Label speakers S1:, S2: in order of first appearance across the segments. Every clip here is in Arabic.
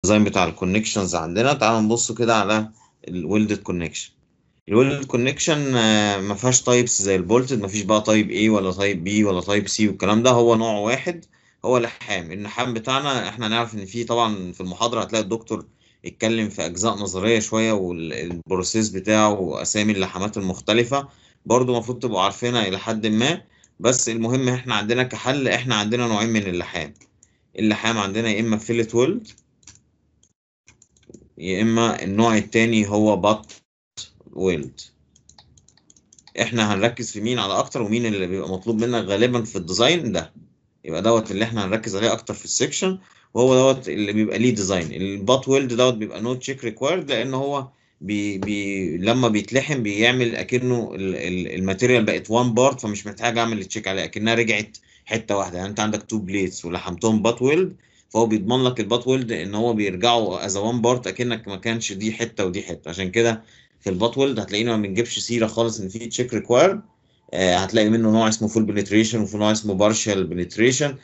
S1: الديزاين بتاع الكونكشنز عندنا. تعالوا نبص كده على الويلدد كونكشن. الويلدد كونكشن ما فيهاش تايبس زي البولتد، ما فيش بقى تايب A ولا تايب B ولا تايب C والكلام ده، هو نوع واحد، هو اللحام. اللحام بتاعنا احنا نعرف ان فيه طبعا في المحاضرة هتلاقي الدكتور اتكلم في اجزاء نظرية شوية والبروسيس بتاعه واسامي اللحامات المختلفة، برضو المفروض تبقوا عارفينها الى حد ما. بس المهم احنا عندنا كحل، احنا عندنا نوعين من اللحام. اللحام عندنا يا اما فيلت ويلد، يا اما النوع التاني هو بات ويلد. احنا هنركز في مين على اكتر، ومين اللي بيبقى مطلوب منك غالبا في الديزاين ده، يبقى دوت اللي احنا هنركز عليه اكتر في السكشن، وهو دوت اللي بيبقى ليه ديزاين. البات ويلد دوت بيبقى نو تشيك ريكوايرد، لان هو لما بيتلحم بيعمل اكنه الماتيريال بقت وان بارت، فمش محتاج اعمل تشيك عليها، اكنها رجعت حته واحده. يعني انت عندك تو بليتس ولحمتهم بات ويلد، فهو بيضمن لك البات ويلد ان هو بيرجعوا از وان بارت، اكنك ما كانش دي حته ودي حته. عشان كده في البات ويلد هتلاقينا ما بنجيبش سيره خالص ان في تشيك ريكوايرد. هتلاقي منه نوع اسمه فول بنتريشن وفي نوع اسمه بارشال بنتريشن،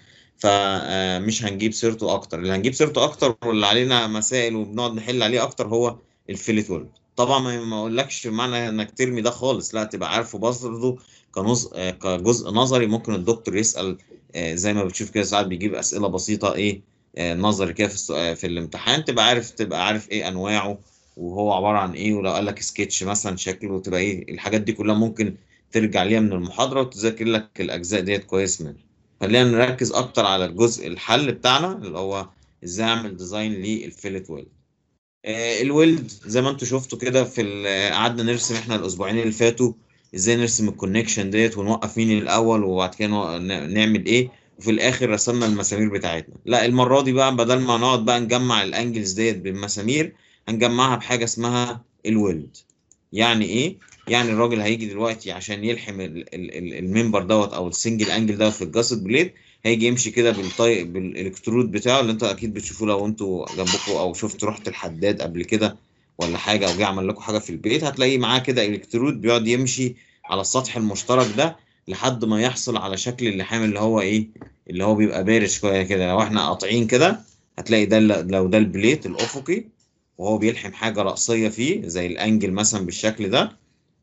S1: فمش هنجيب سيرته اكتر. اللي هنجيب سيرته اكتر واللي علينا مسائل وبنقعد نحل عليه اكتر هو الفيلت ويلد. طبعا ما اقولكش معنى انك ترمي ده خالص، لا، تبقى عارفه برضه كجزء نظري. ممكن الدكتور يسأل زي ما بتشوف كده ساعات بيجيب اسئله بسيطه ايه، نظري كده في الامتحان، تبقى عارف ايه انواعه وهو عباره عن ايه. ولو قال لك سكتش مثلا شكله، تبقى ايه الحاجات دي كلها ممكن ترجع ليها من المحاضرة وتذاكر لك الأجزاء ديت كويس منها. خلينا نركز أكتر على الجزء الحل بتاعنا اللي هو إزاي أعمل ديزاين للفيلت ويلد. الويلد زي ما انتوا شفتوا كده قعدنا نرسم احنا الأسبوعين اللي فاتوا إزاي نرسم الكونكشن ديت ونوقف مين الأول وبعد كده نعمل إيه، وفي الآخر رسمنا المسامير بتاعتنا. لا، المرة دي بقى بدل ما نقعد بقى نجمع الأنجلز ديت بالمسامير، هنجمعها بحاجة اسمها الويلد. يعني ايه؟ يعني الراجل هيجي دلوقتي عشان يلحم الممبر دوت او السنجل انجل دوت في الجاسد بليد، هيجي يمشي كده بالالكترود بتاعه اللي انتوا اكيد بتشوفوه لو انتوا جنبكم، او شفتوا رحت الحداد قبل كده ولا حاجه، او جه عمل لكم حاجه في البيت، هتلاقيه معاه كده الكترود بيقعد يمشي على السطح المشترك ده لحد ما يحصل على شكل اللحام اللي هو ايه، اللي هو بيبقى بارد شويه كده. لو احنا قاطعين كده هتلاقي ده لو ده البليت الافقي وهو بيلحم حاجة رأسية فيه زي الأنجل مثلا بالشكل ده،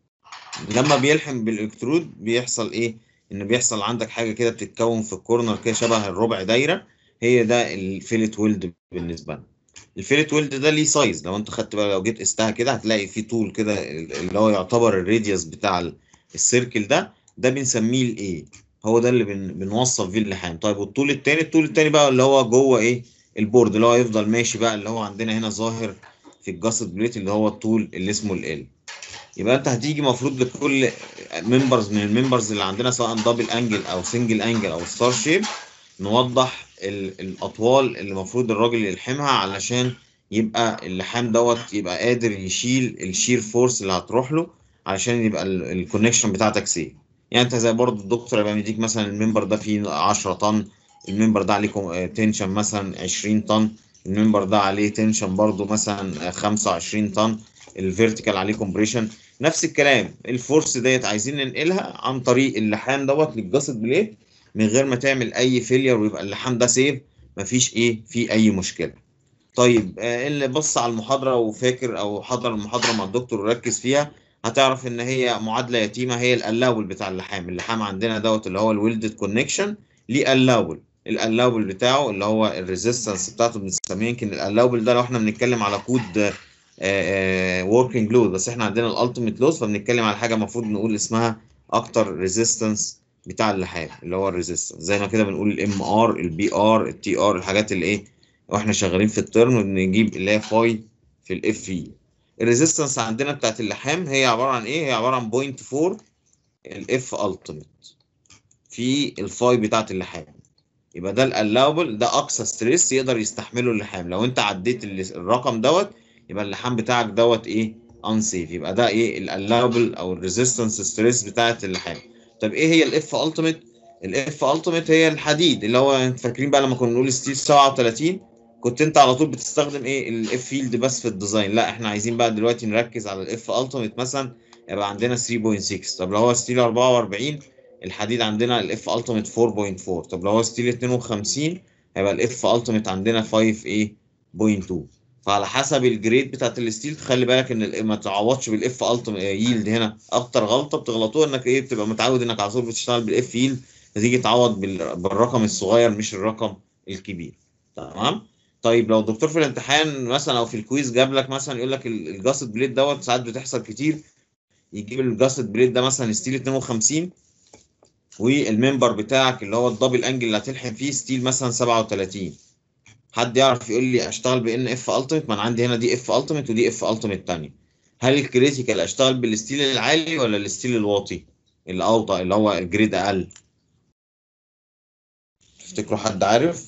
S1: لما بيلحم بالإلكترود بيحصل إيه؟ إن بيحصل عندك حاجة كده بتتكون في الكورنر كده شبه الربع دايرة، هي ده الفيلت ويلد بالنسبة لنا. الفيلت ويلد ده ليه سايز، لو أنت خدت بقى لو جيت قستها كده هتلاقي فيه طول كده اللي هو يعتبر الراديوس بتاع السيركل ده بنسميه الإيه، هو ده اللي بنوصل فيه اللحام. طيب والطول التاني، الطول التاني بقى اللي هو جوه إيه؟ البورد، اللي هو يفضل ماشي بقى، اللي هو عندنا هنا ظاهر في الجاسد بليت اللي هو الطول اللي اسمه ال. يبقى انت هتيجي مفروض لكل ممبرز من الممبرز اللي عندنا سواء دبل انجل او سنجل انجل او ستار شيب، نوضح الاطوال اللي المفروض الراجل يلحمها علشان يبقى اللحام دوت يبقى قادر يشيل الشير فورس اللي هتروح له، علشان يبقى الكونكشن بتاعتك سيف. يعني انت زي برضو الدكتور يبقى مديك مثلا الممبر ده فيه 10 طن، الممبر ده عليه تنشن مثلا 20 طن، الممبر ده عليه تنشن برضو مثلا 25 طن، الفيرتيكال عليه كومبريشن، نفس الكلام. الفورس ديت عايزين ننقلها عن طريق اللحام دوت للجسد بليد من غير ما تعمل اي فيلير، ويبقى اللحام ده سيف، مفيش ايه في اي مشكله. طيب اللي بص على المحاضره وفاكر او حضر المحاضره مع الدكتور وركز فيها، هتعرف ان هي معادله يتيمه، هي الالاول بتاع اللحام عندنا دوت اللي هو الويلدد كونكشن ليه الاول. الالاول بتاعه اللي هو الريزيستنس بتاعته بنسميه، يمكن الالاول ده لو احنا بنتكلم على كود وركينج لود، بس احنا عندنا الالتيميت لود، فبنتكلم على حاجه المفروض نقول اسمها اكتر ريزيستنس بتاع اللحام اللي هو الريزيستنس، زي ما كده بنقول الام ار البي ار التي ار، الحاجات اللي ايه واحنا شغالين في الترم بنجيب اللي هي فاي في الاف اي. الريزيستنس عندنا بتاعت اللحام هي عباره عن ايه؟ هي عباره عن 0.4 الاف التيميت في الفاي بتاعت اللحام. يبقى ده الالاوبل، ده اقصى ستريس يقدر يستحمله اللحام. لو انت عديت الرقم دوت يبقى اللحام بتاعك دوت ايه، انسيف. يبقى ده ايه الالاوبل او الريزيستنس ستريس بتاعت اللحام. طب ايه هي الاف التيميت؟ الاف التيميت هي الحديد، اللي هو انت فاكرين بقى لما كنا بنقول ستيل 37 كنت انت على طول بتستخدم ايه الاف فيلد بس في الديزاين. لا، احنا عايزين بقى دلوقتي نركز على الاف التيميت. مثلا يبقى عندنا 3.6. طب لو هو ستيل 44 الحديد عندنا الاف التيميت 4.4. طب لو هو ستيل 52 هيبقى الاف التيميت عندنا 5 ايه 0.2. فعلى حسب الجريد بتاعت الستيل تخلي بالك ان ما تعوضش بالاف التيمت ييلد. هنا اكتر غلطه بتغلطوها انك ايه، بتبقى متعود انك على طول بتشتغل بالاف ييلد، فتيجي تعوض بالرقم الصغير مش الرقم الكبير. تمام. طيب لو الدكتور في الامتحان مثلا او في الكويز جاب لك مثلا يقول لك الجاست بليد دوت، ساعات بتحصل كتير، يجيب الجاست بليد ده مثلا ستيل 52، والممبر بتاعك اللي هو الدبل انجل اللي هتلحم فيه ستيل مثلا 37. حد يعرف يقول لي اشتغل بان اف التيمت؟ ما انا عندي هنا دي اف التيمت ودي اف التيمت تانية. هل الكريتيكال اشتغل بالستيل العالي ولا الستيل الواطي الاوطى اللي هو الجريد اقل؟ تفتكروا حد عارف؟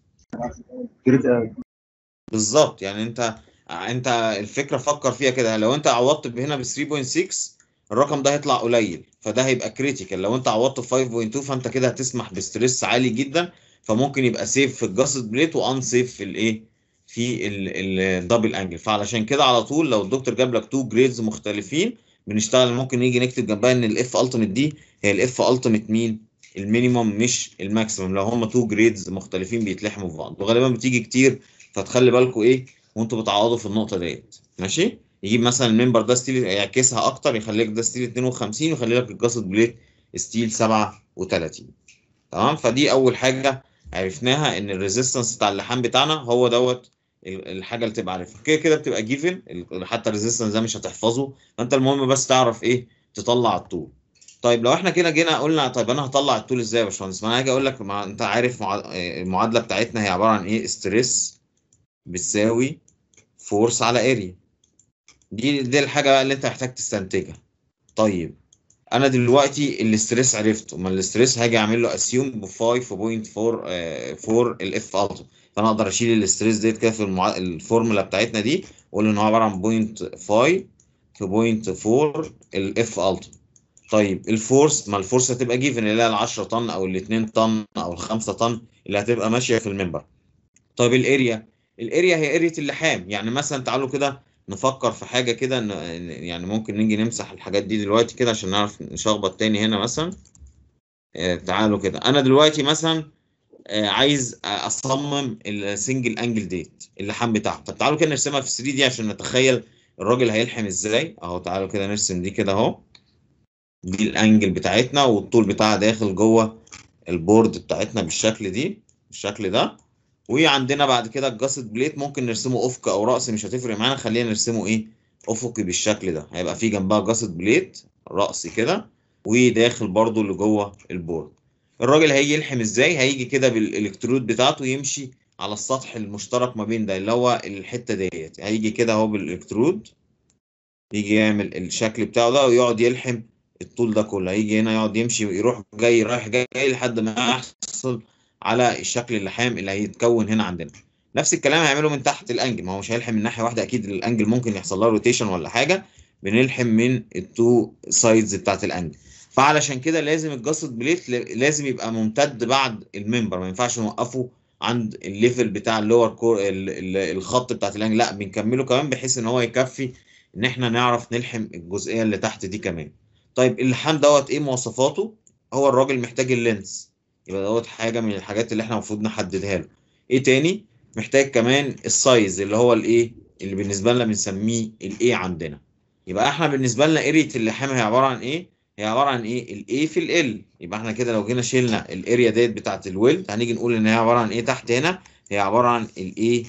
S2: جريد قوي.
S1: بالظبط. يعني انت الفكره فكر فيها كده، لو انت عوضت هنا ب 3.6 الرقم ده هيطلع قليل، فده هيبقى كريتيكال. لو انت عوضت ب 5.2 فانت كده هتسمح بستريس عالي جدا، فممكن يبقى سيف في الجاست بليت وان سيف في الايه، في الدبل انجل. فعلشان كده على طول لو الدكتور جاب لك تو جريدز مختلفين بنشتغل، ممكن نيجي نكتب جنبها ان الاف التيمت دي هي الاف التيمت مين، المينيمم مش الماكسيمم، لو هم تو جريدز مختلفين بيتلحموا في بعض. وغالبا بتيجي كتير، فتخلي بالكم ايه وانتوا بتعوضوا في النقطه ديت. ماشي. يجيب مثلا الممبر ده ستيل يعكسها اكتر، يخليك ده ستيل 52 ويخلي لك الجاست بليت ستيل 37. تمام. فدي اول حاجه عرفناها، ان الريزيستنس بتاع اللحام بتاعنا هو دوت الحاجه اللي تبقى عارفها. كده كده بتبقى جيفن، حتى الريزيستنس ده مش هتحفظه، فانت المهم بس تعرف ايه، تطلع الطول. طيب لو احنا كده جينا قلنا طيب انا هطلع الطول ازاي يا باشمهندس؟ ما انا هاجي اقول لك انت عارف المعادله بتاعتنا هي عباره عن ايه، ستريس بتساوي فورس على اريا. دي الحاجه بقى اللي انت محتاج تستنتجها. طيب انا دلوقتي الاستريس عرفته، ما الاستريس هاجي اعمل له اسيوم ب 5.4 الاف التيمت، فانا اقدر اشيل الاستريس ديت كده في الفورمولا بتاعتنا دي، واقول ان هو عباره عن 0.5 في 0.4 الاف التيمت. طيب الفورس، ما الفورس هتبقى جيفن اللي هي ال 10 طن او ال 2 طن او ال 5 طن اللي هتبقى ماشيه في الممبر. طيب الاريا، الاريا هي اريا اللحام. يعني مثلا تعالوا كده نفكر في حاجه كده يعني ممكن نيجي نمسح الحاجات دي دلوقتي كده عشان نعرف نشخبط تاني هنا مثلا. تعالوا كده انا دلوقتي مثلا عايز اصمم السنجل انجل ديت اللحام بتاعه. طب تعالوا كده نرسمها في 3 دي عشان نتخيل الراجل هيلحم ازاي اهو. تعالوا كده نرسم دي كده اهو. دي الانجل بتاعتنا والطول بتاعها داخل جوه البورد بتاعتنا بالشكل ده. وعندنا بعد كده الجاست بليت ممكن نرسمه افق او رأس، مش هتفرق معانا، خلينا نرسمه ايه، افقي بالشكل ده. هيبقى فيه جنبها جاست بليت رأسي كده، وداخل برضو اللي جوه البورد. الراجل هيجي يلحم ازاي؟ هيجي كده بالالكترود بتاعته يمشي على السطح المشترك ما بين ده اللي هو الحتة ديت. هيجي كده اهو بالالكترود، يجي يعمل الشكل بتاعه ده ويقعد يلحم الطول ده كله. هيجي هنا يقعد يمشي يروح جاي رايح جاي لحد ما يحصل على الشكل اللحام اللي هيتكون هنا عندنا. نفس الكلام هيعمله من تحت الانجل، ما هو مش هيلحم من ناحيه واحده اكيد، الانجل ممكن يحصل لها روتيشن ولا حاجه، بنلحم من التو سايدز بتاعت الانجل. فعلشان كده لازم الجاست بليت لازم يبقى ممتد بعد الممبر، ما ينفعش نوقفه عند الليفل بتاع اللور كور الخط بتاعت الانجل، لا بنكمله كمان بحيث ان هو يكفي ان احنا نعرف نلحم الجزئيه اللي تحت دي كمان. طيب اللحام دوت ايه مواصفاته؟ هو الراجل محتاج اللينس، يبقى دوت حاجه من الحاجات اللي احنا المفروض نحددها له. ايه تاني؟ محتاج كمان السايز اللي هو الايه، اللي بالنسبه لنا بنسميه الايه عندنا. يبقى احنا بالنسبه لنا اريا اللحام هي عباره عن ايه؟ هي عباره عن ايه، الايه في ال. يبقى احنا كده لو جينا شلنا الاريا ديت بتاعت الويلد هنيجي نقول ان هي عباره عن ايه تحت هنا، هي عباره عن الايه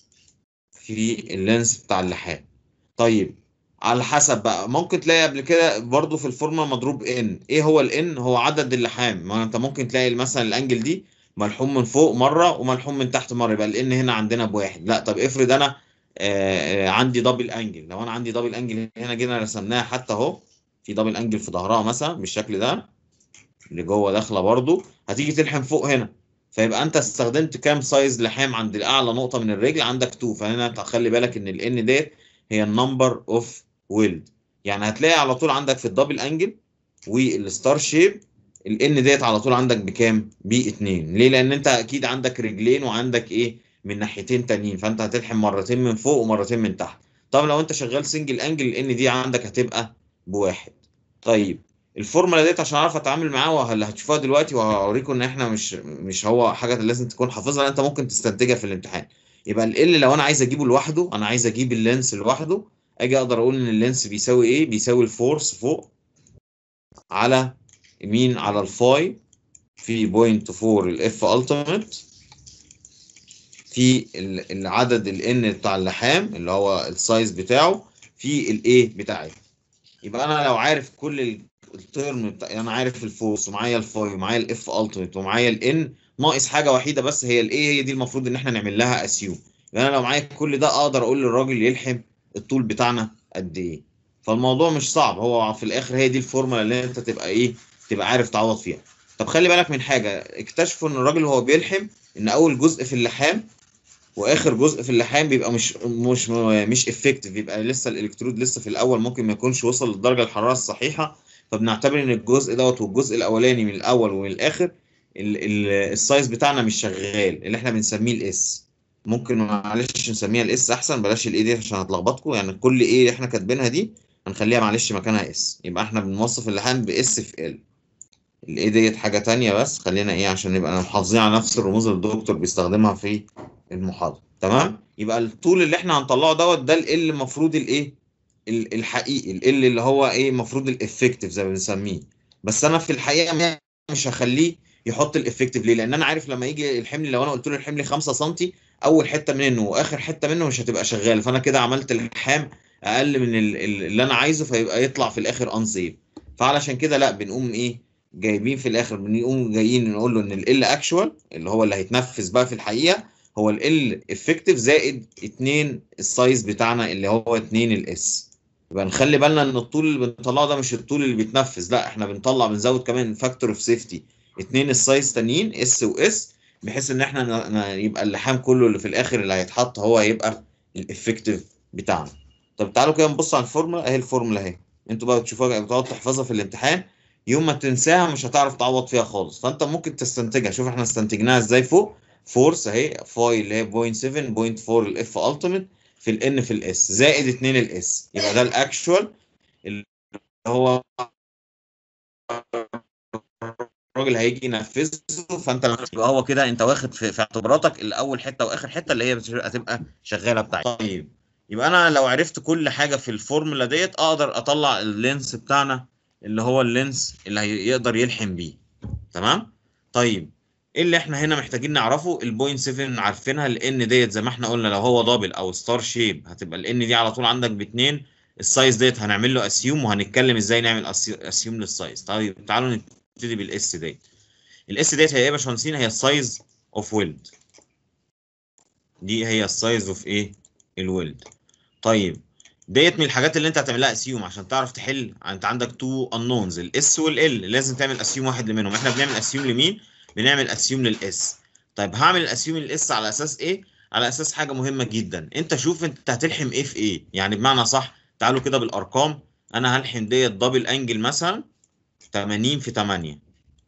S1: في اللينس بتاع اللحام. طيب على حسب بقى، ممكن تلاقي قبل كده برضو في الفورمولا مضروب ان. ايه هو الان؟ هو عدد اللحام. ما انت ممكن تلاقي مثلا الانجل دي ملحوم من فوق مره وملحوم من تحت مره، يبقى الان هنا عندنا بواحد. لا طب افرض انا عندي دبل انجل. لو انا عندي دبل انجل هنا جينا رسمناها حتى اهو، في دبل انجل في ظهرها مثلا بالشكل ده اللي جوه داخله برضو، هتيجي تلحم فوق هنا، فيبقى انت استخدمت كام سايز لحام عند الاعلى نقطه من الرجل؟ عندك 2. فهنا انت خلي بالك ان الان ديت هي النمبر اوف ويلد. يعني هتلاقي على طول عندك في الدبل انجل والستار شيب الان ديت على طول عندك بكام؟ ب 2. ليه؟ لان انت اكيد عندك رجلين وعندك ايه من ناحيتين تانيين، فانت هتلحم مرتين من فوق ومرتين من تحت. طب لو انت شغال سنجل انجل الان دي عندك هتبقى بواحد. طيب الفورمولا ديت عشان اعرف اتعامل معاه اللي هتشوفوها دلوقتي وهوريكم ان احنا مش هو حاجه لازم تكون حافظها، انت ممكن تستنتجها في الامتحان. يبقى ال لو انا عايز اجيبه لوحده، انا عايز اجيب اللينس لوحده، اجي اقدر اقول ان اللينس بيساوي ايه؟ بيساوي الفورس فوق على مين؟ على الفاي في 0.4 الاف التيميت في العدد الان بتاع اللحام اللي هو السايز بتاعه في الايه بتاعي. يبقى انا لو عارف كل الترم بتاع، انا عارف الفورس ومعايا الفاي ومعايا الاف التيميت ومعايا الان، ناقص حاجه وحيده بس هي الايه، هي دي المفروض ان احنا نعمل لها اسيوم. يبقى انا لو معايا كل ده اقدر اقول للراجل يلحم الطول بتاعنا قد ايه. فالموضوع مش صعب، هو في الاخر هي دي الفورمولا اللي انت تبقى ايه، تبقى عارف تعوض فيها. طب خلي بالك من حاجه، اكتشفوا ان الراجل وهو بيلحم ان اول جزء في اللحام واخر جزء في اللحام بيبقى مش افكتيف، بيبقى لسه الالكترود لسه في الاول ممكن ما يكونش وصل لدرجه الحراره الصحيحه. فبنعتبر ان الجزء دوت والجزء الاولاني من الاول ومن الاخر السايز بتاعنا مش شغال، اللي احنا بنسميه الاس. ممكن معلش نسميها الاس احسن، بلاش الاي دي عشان هتلخبطكم. يعني كل ايه احنا كاتبينها دي هنخليها معلش مكانها اس، يبقى احنا بنوصف اللحام باس في ال. الايه ديت حاجه تانية، بس خلينا ايه عشان نبقى محافظين على نفس الرموز اللي الدكتور بيستخدمها في المحاضره. تمام. يبقى الطول اللي احنا هنطلعه دوت ده ال المفروض الايه الحقيقي، ال اللي هو ايه المفروض الافكتيف زي ما بنسميه. بس انا في الحقيقه مش هخليه يحط الافكتيف. ليه؟ لان انا عارف لما يجي الحمل، لو انا قلت له الحمل 5 سم، اول حته منه واخر حته منه مش هتبقى شغاله، فانا كده عملت اللحام اقل من اللي انا عايزه، فيبقى يطلع في الاخر انسيف. فعلشان كده لا، بنقوم ايه جايبين في الاخر، بنقوم جايين نقول له ان ال اكشوال اللي هو اللي هيتنفذ بقى في الحقيقه هو ال افكتيف زائد 2 السايز بتاعنا اللي هو 2 الاس. يبقى نخلي بالنا ان الطول اللي بنطلعه ده مش الطول اللي بيتنفذ، لا احنا بنطلع بنزود كمان فاكتور اوف سيفتي 2 السايز تانيين اس واس، بحيث ان احنا يبقى اللحام كله اللي في الاخر اللي هيتحط هو هيبقى الافكتيف بتاعنا. طب تعالوا كده نبص على الفورمولا اهي. الفورمولا اهي انتوا بقى بتشوفوها بتقعدوا تحفظها في الامتحان، يوم ما تنساها مش هتعرف تعوض فيها خالص، فانت ممكن تستنتجها. شوف احنا استنتجناها ازاي فوق. فورس اهي فاي اللي هي 0.7 0.4 الاف التيميت في الان في الاس زائد 2 الاس، يبقى ده الاكشوال اللي هو الراجل هيجي ينفذه. فانت لما تبقى هو كده انت واخد في اعتباراتك الاول حته واخر حته اللي هي هتبقى شغاله بتاعتك. طيب يبقى انا لو عرفت كل حاجه في الفورمولا ديت اقدر اطلع اللينس بتاعنا اللي هو اللينس اللي هيقدر يلحم بيه. تمام. طيب ايه اللي احنا هنا محتاجين نعرفه؟ البوينت 7 عارفينها، الان ديت زي ما احنا قلنا لو هو دبل او ستار شيب هتبقى الان دي على طول عندك باتنين. السايز ديت هنعمل له اسيوم، وهنتكلم ازاي نعمل اسيوم للسايز. طيب تعالوا نبتدي بالاس ديت. الاس ديت هي ايه يا باشمهندسين؟ هي السايز اوف ويلد. دي هي السايز اوف ايه؟ الويلد. طيب ديت من الحاجات اللي انت هتعملها اسيوم عشان تعرف تحل. انت عندك تو انونز الاس والال، لازم تعمل اسيوم واحد منهم. احنا بنعمل اسيوم لمين؟ بنعمل اسيوم للاس. طيب هعمل الاسيوم للاس على اساس ايه؟ على اساس حاجه مهمه جدا. انت شوف انت هتلحم ايه في ايه، يعني بمعنى صح تعالوا كده بالارقام. انا هلحم ديت دبل انجل مثلا 80 في 8،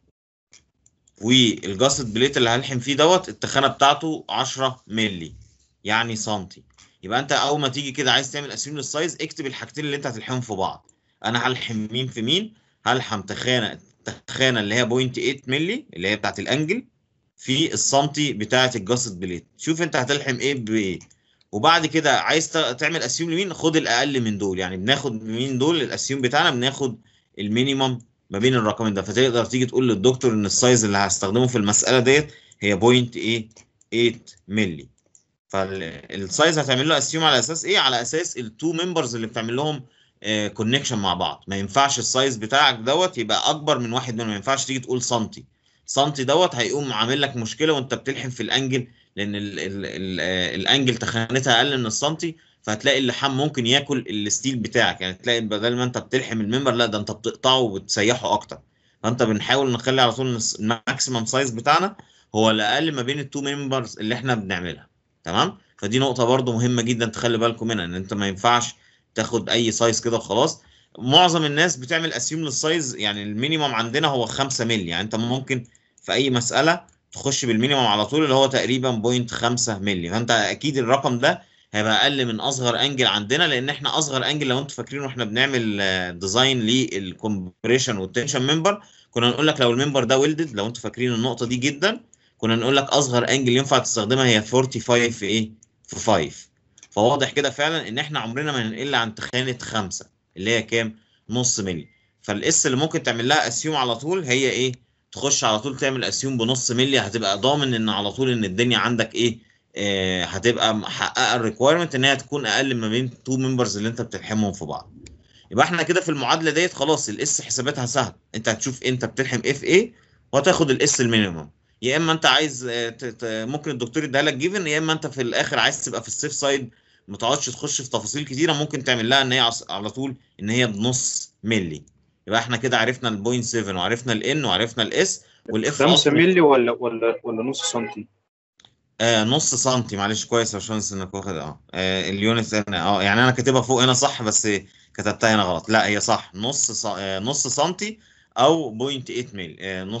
S1: والجاست بليت اللي هلحم فيه دوت التخانه بتاعته 10 مللي يعني سنتي. يبقى انت اول ما تيجي كده عايز تعمل اسيوم للسايز اكتب الحاجتين اللي انت هتلحمهم في بعض. انا هلحم مين في مين؟ هلحم تخانه اللي هي 0.8 مللي اللي هي بتاعت الانجل في السنتي بتاعت الجاست بليت. شوف انت هتلحم ايه بايه. وبعد كده عايز تعمل اسيوم لمين؟ خد الاقل من دول. يعني بناخد مين دول الاسيوم بتاعنا؟ بناخد المينيمم ما بين الرقمين ده. فتقدر تيجي تقول للدكتور ان السايز اللي هستخدمه في المساله ديت هي 0.8 مللي. فالسايز هتعمل له اسيوم على اساس ايه؟ على اساس التو ممبرز اللي بتعمل لهم كونكشن مع بعض. ما ينفعش السايز بتاعك دوت يبقى اكبر من واحد منهم. ما ينفعش تيجي تقول سنتي. سنتي دوت هيقوم عامل لك مشكله وانت بتلحم في الانجل، لان الانجل تخانتها اقل من السنتي، فهتلاقي اللحام ممكن ياكل الستيل بتاعك. يعني تلاقي بدل ما انت بتلحم الممبر لا ده انت بتقطعه وبتسيحه اكتر. فانت بنحاول نخلي على طول الماكسيمم سايز بتاعنا هو الاقل ما بين التو ممبرز اللي احنا بنعملها. تمام. فدي نقطة برضو مهمة جدا تخلي بالكم منها، ان انت ما ينفعش تاخد اي سايز كده وخلاص. معظم الناس بتعمل اسيوم للسايز، يعني المينيمم عندنا هو 5 مللي. يعني انت ممكن في اي مسألة تخش بالمينيمم على طول اللي هو تقريبا 0.5 مللي. فانت اكيد الرقم ده هيبقى اقل من اصغر انجل عندنا، لان احنا اصغر انجل لو انتوا فاكرين واحنا بنعمل ديزاين للكومبريشن والتنشن ممبر كنا نقول لك لو الممبر ده ويلدد، لو انتوا فاكرين النقطة دي جدا، كنا نقول لك اصغر انجل ينفع تستخدمها هي 45 في ايه في 5. فواضح كده فعلا ان احنا عمرنا ما هنقل عن تخانه 5 اللي هي كام؟ نص ملي. فالاس اللي ممكن تعمل لها اسيوم على طول هي ايه؟ تخش على طول تعمل اسيوم بنص ملي، هتبقى ضامن ان على طول ان الدنيا عندك ايه؟ هتبقى محققه الريكويرمنت ان هي تكون اقل ما بين 2 ممبرز اللي انت بتلحمهم في بعض. يبقى احنا كده في المعادله ديت خلاص الاس حساباتها سهل، انت هتشوف انت بتلحم اف ايه وهتاخد الاس المينيمم. يا اما انت عايز ممكن الدكتور يديها لك جيفن، يا اما انت في الاخر عايز تبقى في السيف سايد ما تقعدش تخش في تفاصيل كتيره، ممكن تعمل لها ان هي على طول ان هي بنص ملي. يبقى احنا كده عرفنا البوينت 7 وعرفنا الان وعرفنا الاس والاف
S2: 5
S1: التيميت.
S2: مللي ولا نص سنتي؟
S1: نص سنتي، معلش كويس يا باشمهندس انك واخد اليونت هنا يعني انا كاتبها فوق هنا صح بس كتبتها هنا غلط. لا هي صح، نص سنتي او بوينت 8 مللي،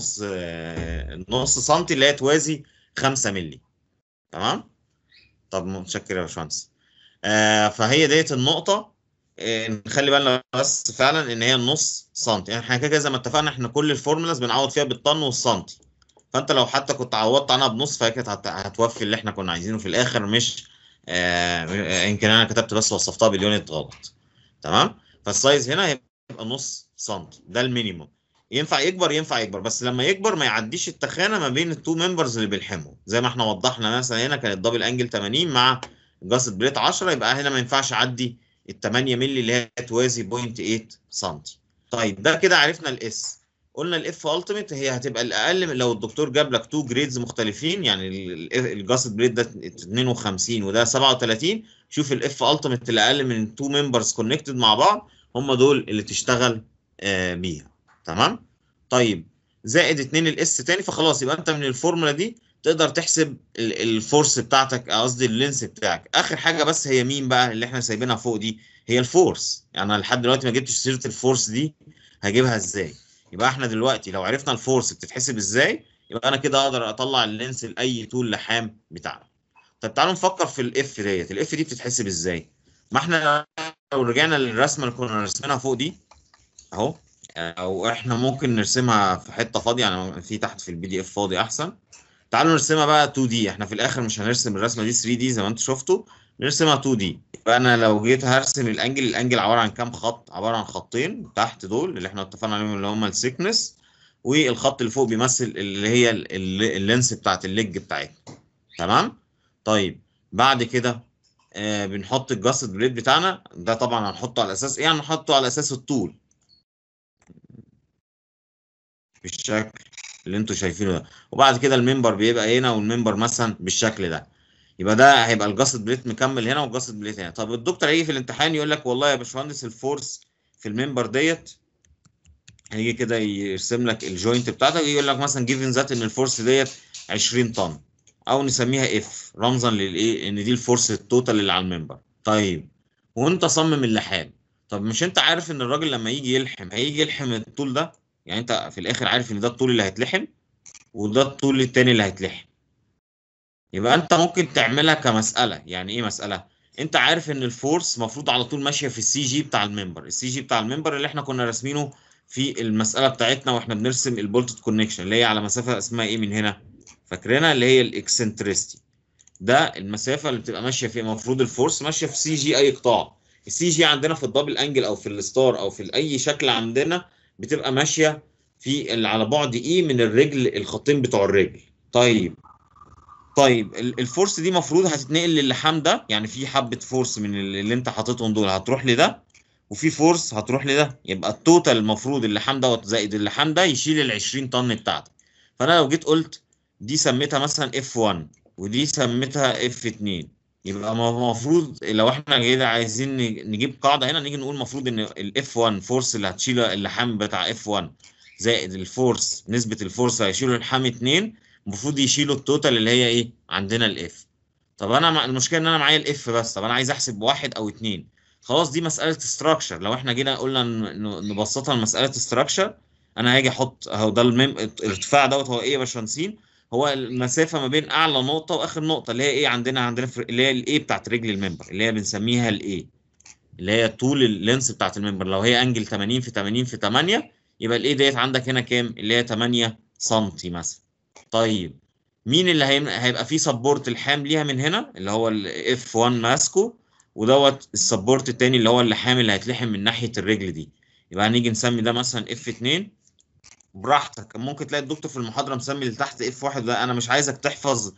S1: نص سنتي اللي هي توازي 5 مللي. تمام. طب متشكر يا باشمهندس. فهي ديت النقطة. نخلي بالنا بس فعلا ان هي النص سنتي، يعني احنا كده زي ما اتفقنا احنا كل الفورمولاز بنعوض فيها بالطن والسنتي. فانت لو حتى كنت عوضت عنها بنص فهي كانت هتوفي اللي احنا كنا عايزينه في الاخر، مش يمكن انا كتبت بس وصفتها باليونت غلط. تمام. فالسايز هنا هيبقى نص سنتي، ده المينيموم. ينفع يكبر ينفع يكبر، بس لما يكبر ما يعديش التخانه ما بين التو ممبرز اللي بيلحموا، زي ما احنا وضحنا مثلا هنا كانت دبل انجل 80 مع جاست بليت 10، يبقى هنا ما ينفعش اعدي ال 8 مللي اللي هي توازي 0.8 سنتي. طيب ده كده عرفنا الاس. قلنا الاف التيميت هي هتبقى الاقل لو الدكتور جاب لك تو جريدز مختلفين، يعني الجاست بليت ده 52 وده 37، شوف الاف التيميت اللي اقل من تو ممبرز كونكتد مع بعض هم دول اللي تشتغل بيها. تمام. طيب زائد 2 الاس تاني، فخلاص يبقى انت من الفورمولا دي تقدر تحسب الفورس بتاعتك، قصدي اللينس بتاعك. اخر حاجه بس هي مين بقى اللي احنا سايبينها فوق دي؟ هي الفورس. يعني انا لحد دلوقتي ما جبتش سيره الفورس دي، هجيبها ازاي؟ يبقى احنا دلوقتي لو عرفنا الفورس بتتحسب ازاي يبقى انا كده اقدر اطلع اللينس لاي طول لحام بتاعنا. طب تعالوا نفكر في الاف ديت، الاف دي بتتحسب ازاي؟ ما احنا لو رجعنا للرسمه اللي كنا راسمينها فوق دي اهو، او احنا ممكن نرسمها في حته فاضيه، يعني في تحت في البي دي اف فاضي احسن. تعالوا نرسمها بقى 2 دي، احنا في الاخر مش هنرسم الرسمه دي 3 دي زي ما انتم شفتوا، نرسمها 2 دي. يبقى انا لو جيت هرسم الانجل عباره عن كام خط؟ عباره عن خطين تحت دول اللي احنا اتفقنا عليهم اللي هم السيكنس، والخط اللي فوق بيمثل اللي هي اللينس بتاعت الليج بتاعتنا. تمام. طيب بعد كده بنحط الجاست بليد بتاعنا ده، طبعا هنحطه على اساس ايه؟ هنحطه على اساس الطول بالشكل اللي انتوا شايفينه ده، وبعد كده المنبر بيبقى هنا والمنبر مثلا بالشكل ده. يبقى ده هيبقى الجاست بليت مكمل هنا والجاست بليت هنا. طب الدكتور هيجي في الامتحان يقول لك والله يا باشمهندس الفورس في المنبر ديت، هيجي كده يرسم لك الجوينت بتاعتك يقول لك مثلا جيفن ذات ان الفورس ديت 20 طن، او نسميها اف رمزا للايه؟ ان دي الفورس التوتال اللي على المنبر. طيب وانت صمم اللحام، طب مش انت عارف ان الراجل لما يجي يلحم هيجي يلحم الطول ده؟ يعني انت في الاخر عارف ان ده الطول اللي هيتلحم وده الطول التاني اللي هيتلحم. يبقى انت ممكن تعملها كمسألة. يعني ايه مسألة؟ انت عارف ان الفورس مفروض على طول ماشية في السي جي بتاع الممبر، السي جي بتاع الممبر اللي احنا كنا راسمينه في المسألة بتاعتنا واحنا بنرسم البولتد كونكشن اللي هي على مسافة اسمها ايه من هنا؟ فاكرينها؟ اللي هي الاكسنتريستي. ده المسافة اللي بتبقى ماشية فيها، المفروض الفورس ماشية في سي جي اي قطاع. السي جي عندنا في الدبل انجل او في الستار او في اي شكل عندنا بتبقى ماشية في على بعد ايه من الرجل، الخطين بتوع الرجل. طيب الفورس دي مفروض هتتنقل للحام ده، يعني في حبة فورس من اللي انت حاططهم دول هتروح لده، وفي فورس هتروح لده، يبقى التوتال المفروض اللحام دوت زائد اللحام ده يشيل ال 20 طن بتاعتك. فانا لو جيت قلت دي سميتها مثلا اف 1 ودي سميتها اف 2، يبقى المفروض لو احنا كده عايزين نجيب قاعدة هنا نيجي نقول المفروض ان الاف 1 فورس اللي هتشيل اللحام بتاع اف 1 زائد الفورس، نسبة الفورس هيشيلوا اللحام 2، المفروض يشيلوا التوتال اللي هي ايه عندنا الاف. طب انا المشكله ان انا معايا الاف بس، طب انا عايز احسب واحد او اتنين. خلاص دي مساله استراكشر، لو احنا جينا قلنا نبسطها لمساله استراكشر، انا هاجي احط اهو ده الارتفاع دوت هو ايه يا باشمهندسين؟ هو المسافه ما بين اعلى نقطه واخر نقطه اللي هي ايه عندنا اللي هي الايه بتاعت رجل الممبر اللي هي بنسميها الايه، اللي هي طول اللينس بتاعت الممبر. لو هي انجل 80 في 80 في 8 يبقى الايه ديت عندك هنا كام؟ اللي هي 8 سم مثلا. طيب مين اللي هيبقى فيه سبورت الحام ليها من هنا اللي هو الاف 1 ماسكو، ودوت السبورت التاني اللي هو اللحام اللي هيتلحم من ناحيه الرجل دي. يبقى هنيجي نسمي ده مثلا اف 2. براحتك، ممكن تلاقي الدكتور في المحاضره مسمي اللي تحت اف 1. لا انا مش عايزك تحفظ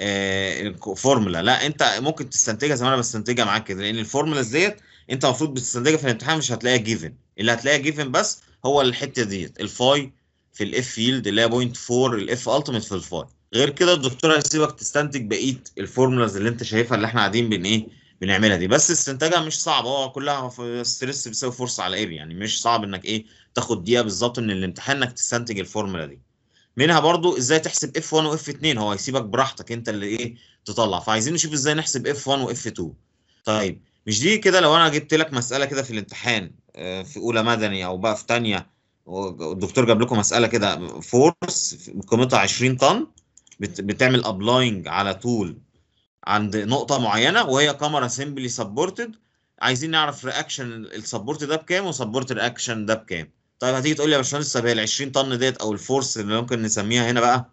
S1: الفورمولا، لا انت ممكن تستنتجها زي ما انا بستنتجها معاك كده، لان الفورمولاز ديت انت المفروض بتستنتجها في الامتحان، مش هتلاقيها جيفن. اللي هتلاقيها جيفن بس هو الحته ديت الفاي في الاف فيلد اللي هي 0.4 الاف التيميت في الفاي. غير كده الدكتور هيسيبك تستنتج بقيه الفورمولاز اللي انت شايفها اللي احنا قاعدين بنعملها دي. بس استنتاجها مش صعب، هو كلها ستريس بيساوي فرصه على ايه، يعني مش صعب انك تاخد دقيقه بالظبط من الامتحان انك تستنتج الفورمولا دي. منها برضو ازاي تحسب اف 1 واف 2، هو هيسيبك براحتك انت اللي تطلع. فعايزين نشوف ازاي نحسب اف 1 واف 2. طيب مش دي كده لو انا جبت لك مساله كده في الامتحان في اولى مدني او بقى في ثانيه، والدكتور جاب لكم مساله كده فورس قيمتها 20 طن، بتعمل ابلاينج على طول عند نقطة معينة وهي كاميرا سيمبلي سبورتد، عايزين نعرف رياكشن السبورت ده بكام وسبورت رياكشن ده بكام. طيب هتيجي تقول لي يا باشمهندس طب هي ال 20 طن ديت او الفورس اللي ممكن نسميها هنا بقى،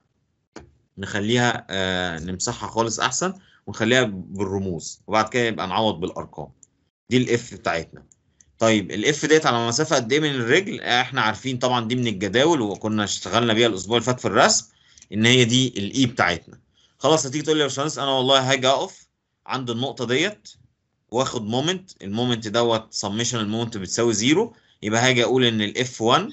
S1: نخليها نمسحها خالص احسن ونخليها بالرموز وبعد كده يبقى نعوض بالارقام. دي الاف بتاعتنا. طيب الاف ديت على مسافة قد ايه من الرجل؟ احنا عارفين طبعا دي من الجداول وكنا اشتغلنا بيها الاسبوع اللي فات في الرسم، ان هي دي الاي بتاعتنا. خلاص هتيجي تقول لي يا باشمهندس انا والله هاجي اقف عند النقطة ديت واخد مومنت، المومنت دوت سميشن المومنت بتساوي زيرو، يبقى هاجي اقول ان الاف 1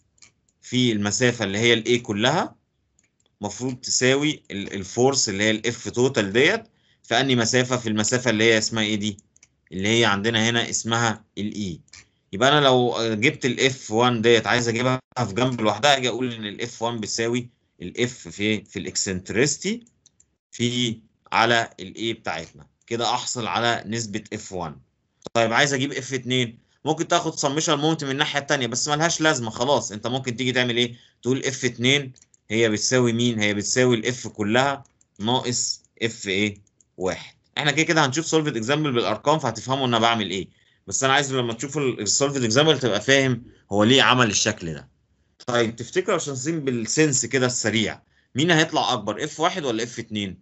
S1: في المسافة اللي هي الاي كلها المفروض تساوي الفورس اللي هي الاف توتال ديت في انهي مسافة، في المسافة اللي هي اسمها ايه دي، اللي هي عندنا هنا اسمها الاي. يبقى انا لو جبت الاف 1 ديت عايز اجيبها في جنب لوحدها، اجي اقول ان الاف 1 بتساوي الاف في الاكسنترستي في على الاي بتاعتنا، كده احصل على نسبة اف 1. طيب عايز اجيب اف 2، ممكن تاخد سمشن مومنت من الناحيه الثانيه بس ملهاش لازمه خلاص. انت ممكن تيجي تعمل ايه، تقول اف 2 هي بتساوي مين، هي بتساوي الاف كلها ناقص اف 1. احنا كده كده هنشوف سولفد اكزامبل بالارقام فهتفهموا انا بعمل ايه، بس انا عايز لما تشوفوا السولفد اكزامبل تبقى فاهم هو ليه عمل الشكل ده. طيب تفتكروا عشان نسيب بالسنس كده السريع، مين هيطلع اكبر اف 1 ولا اف 2؟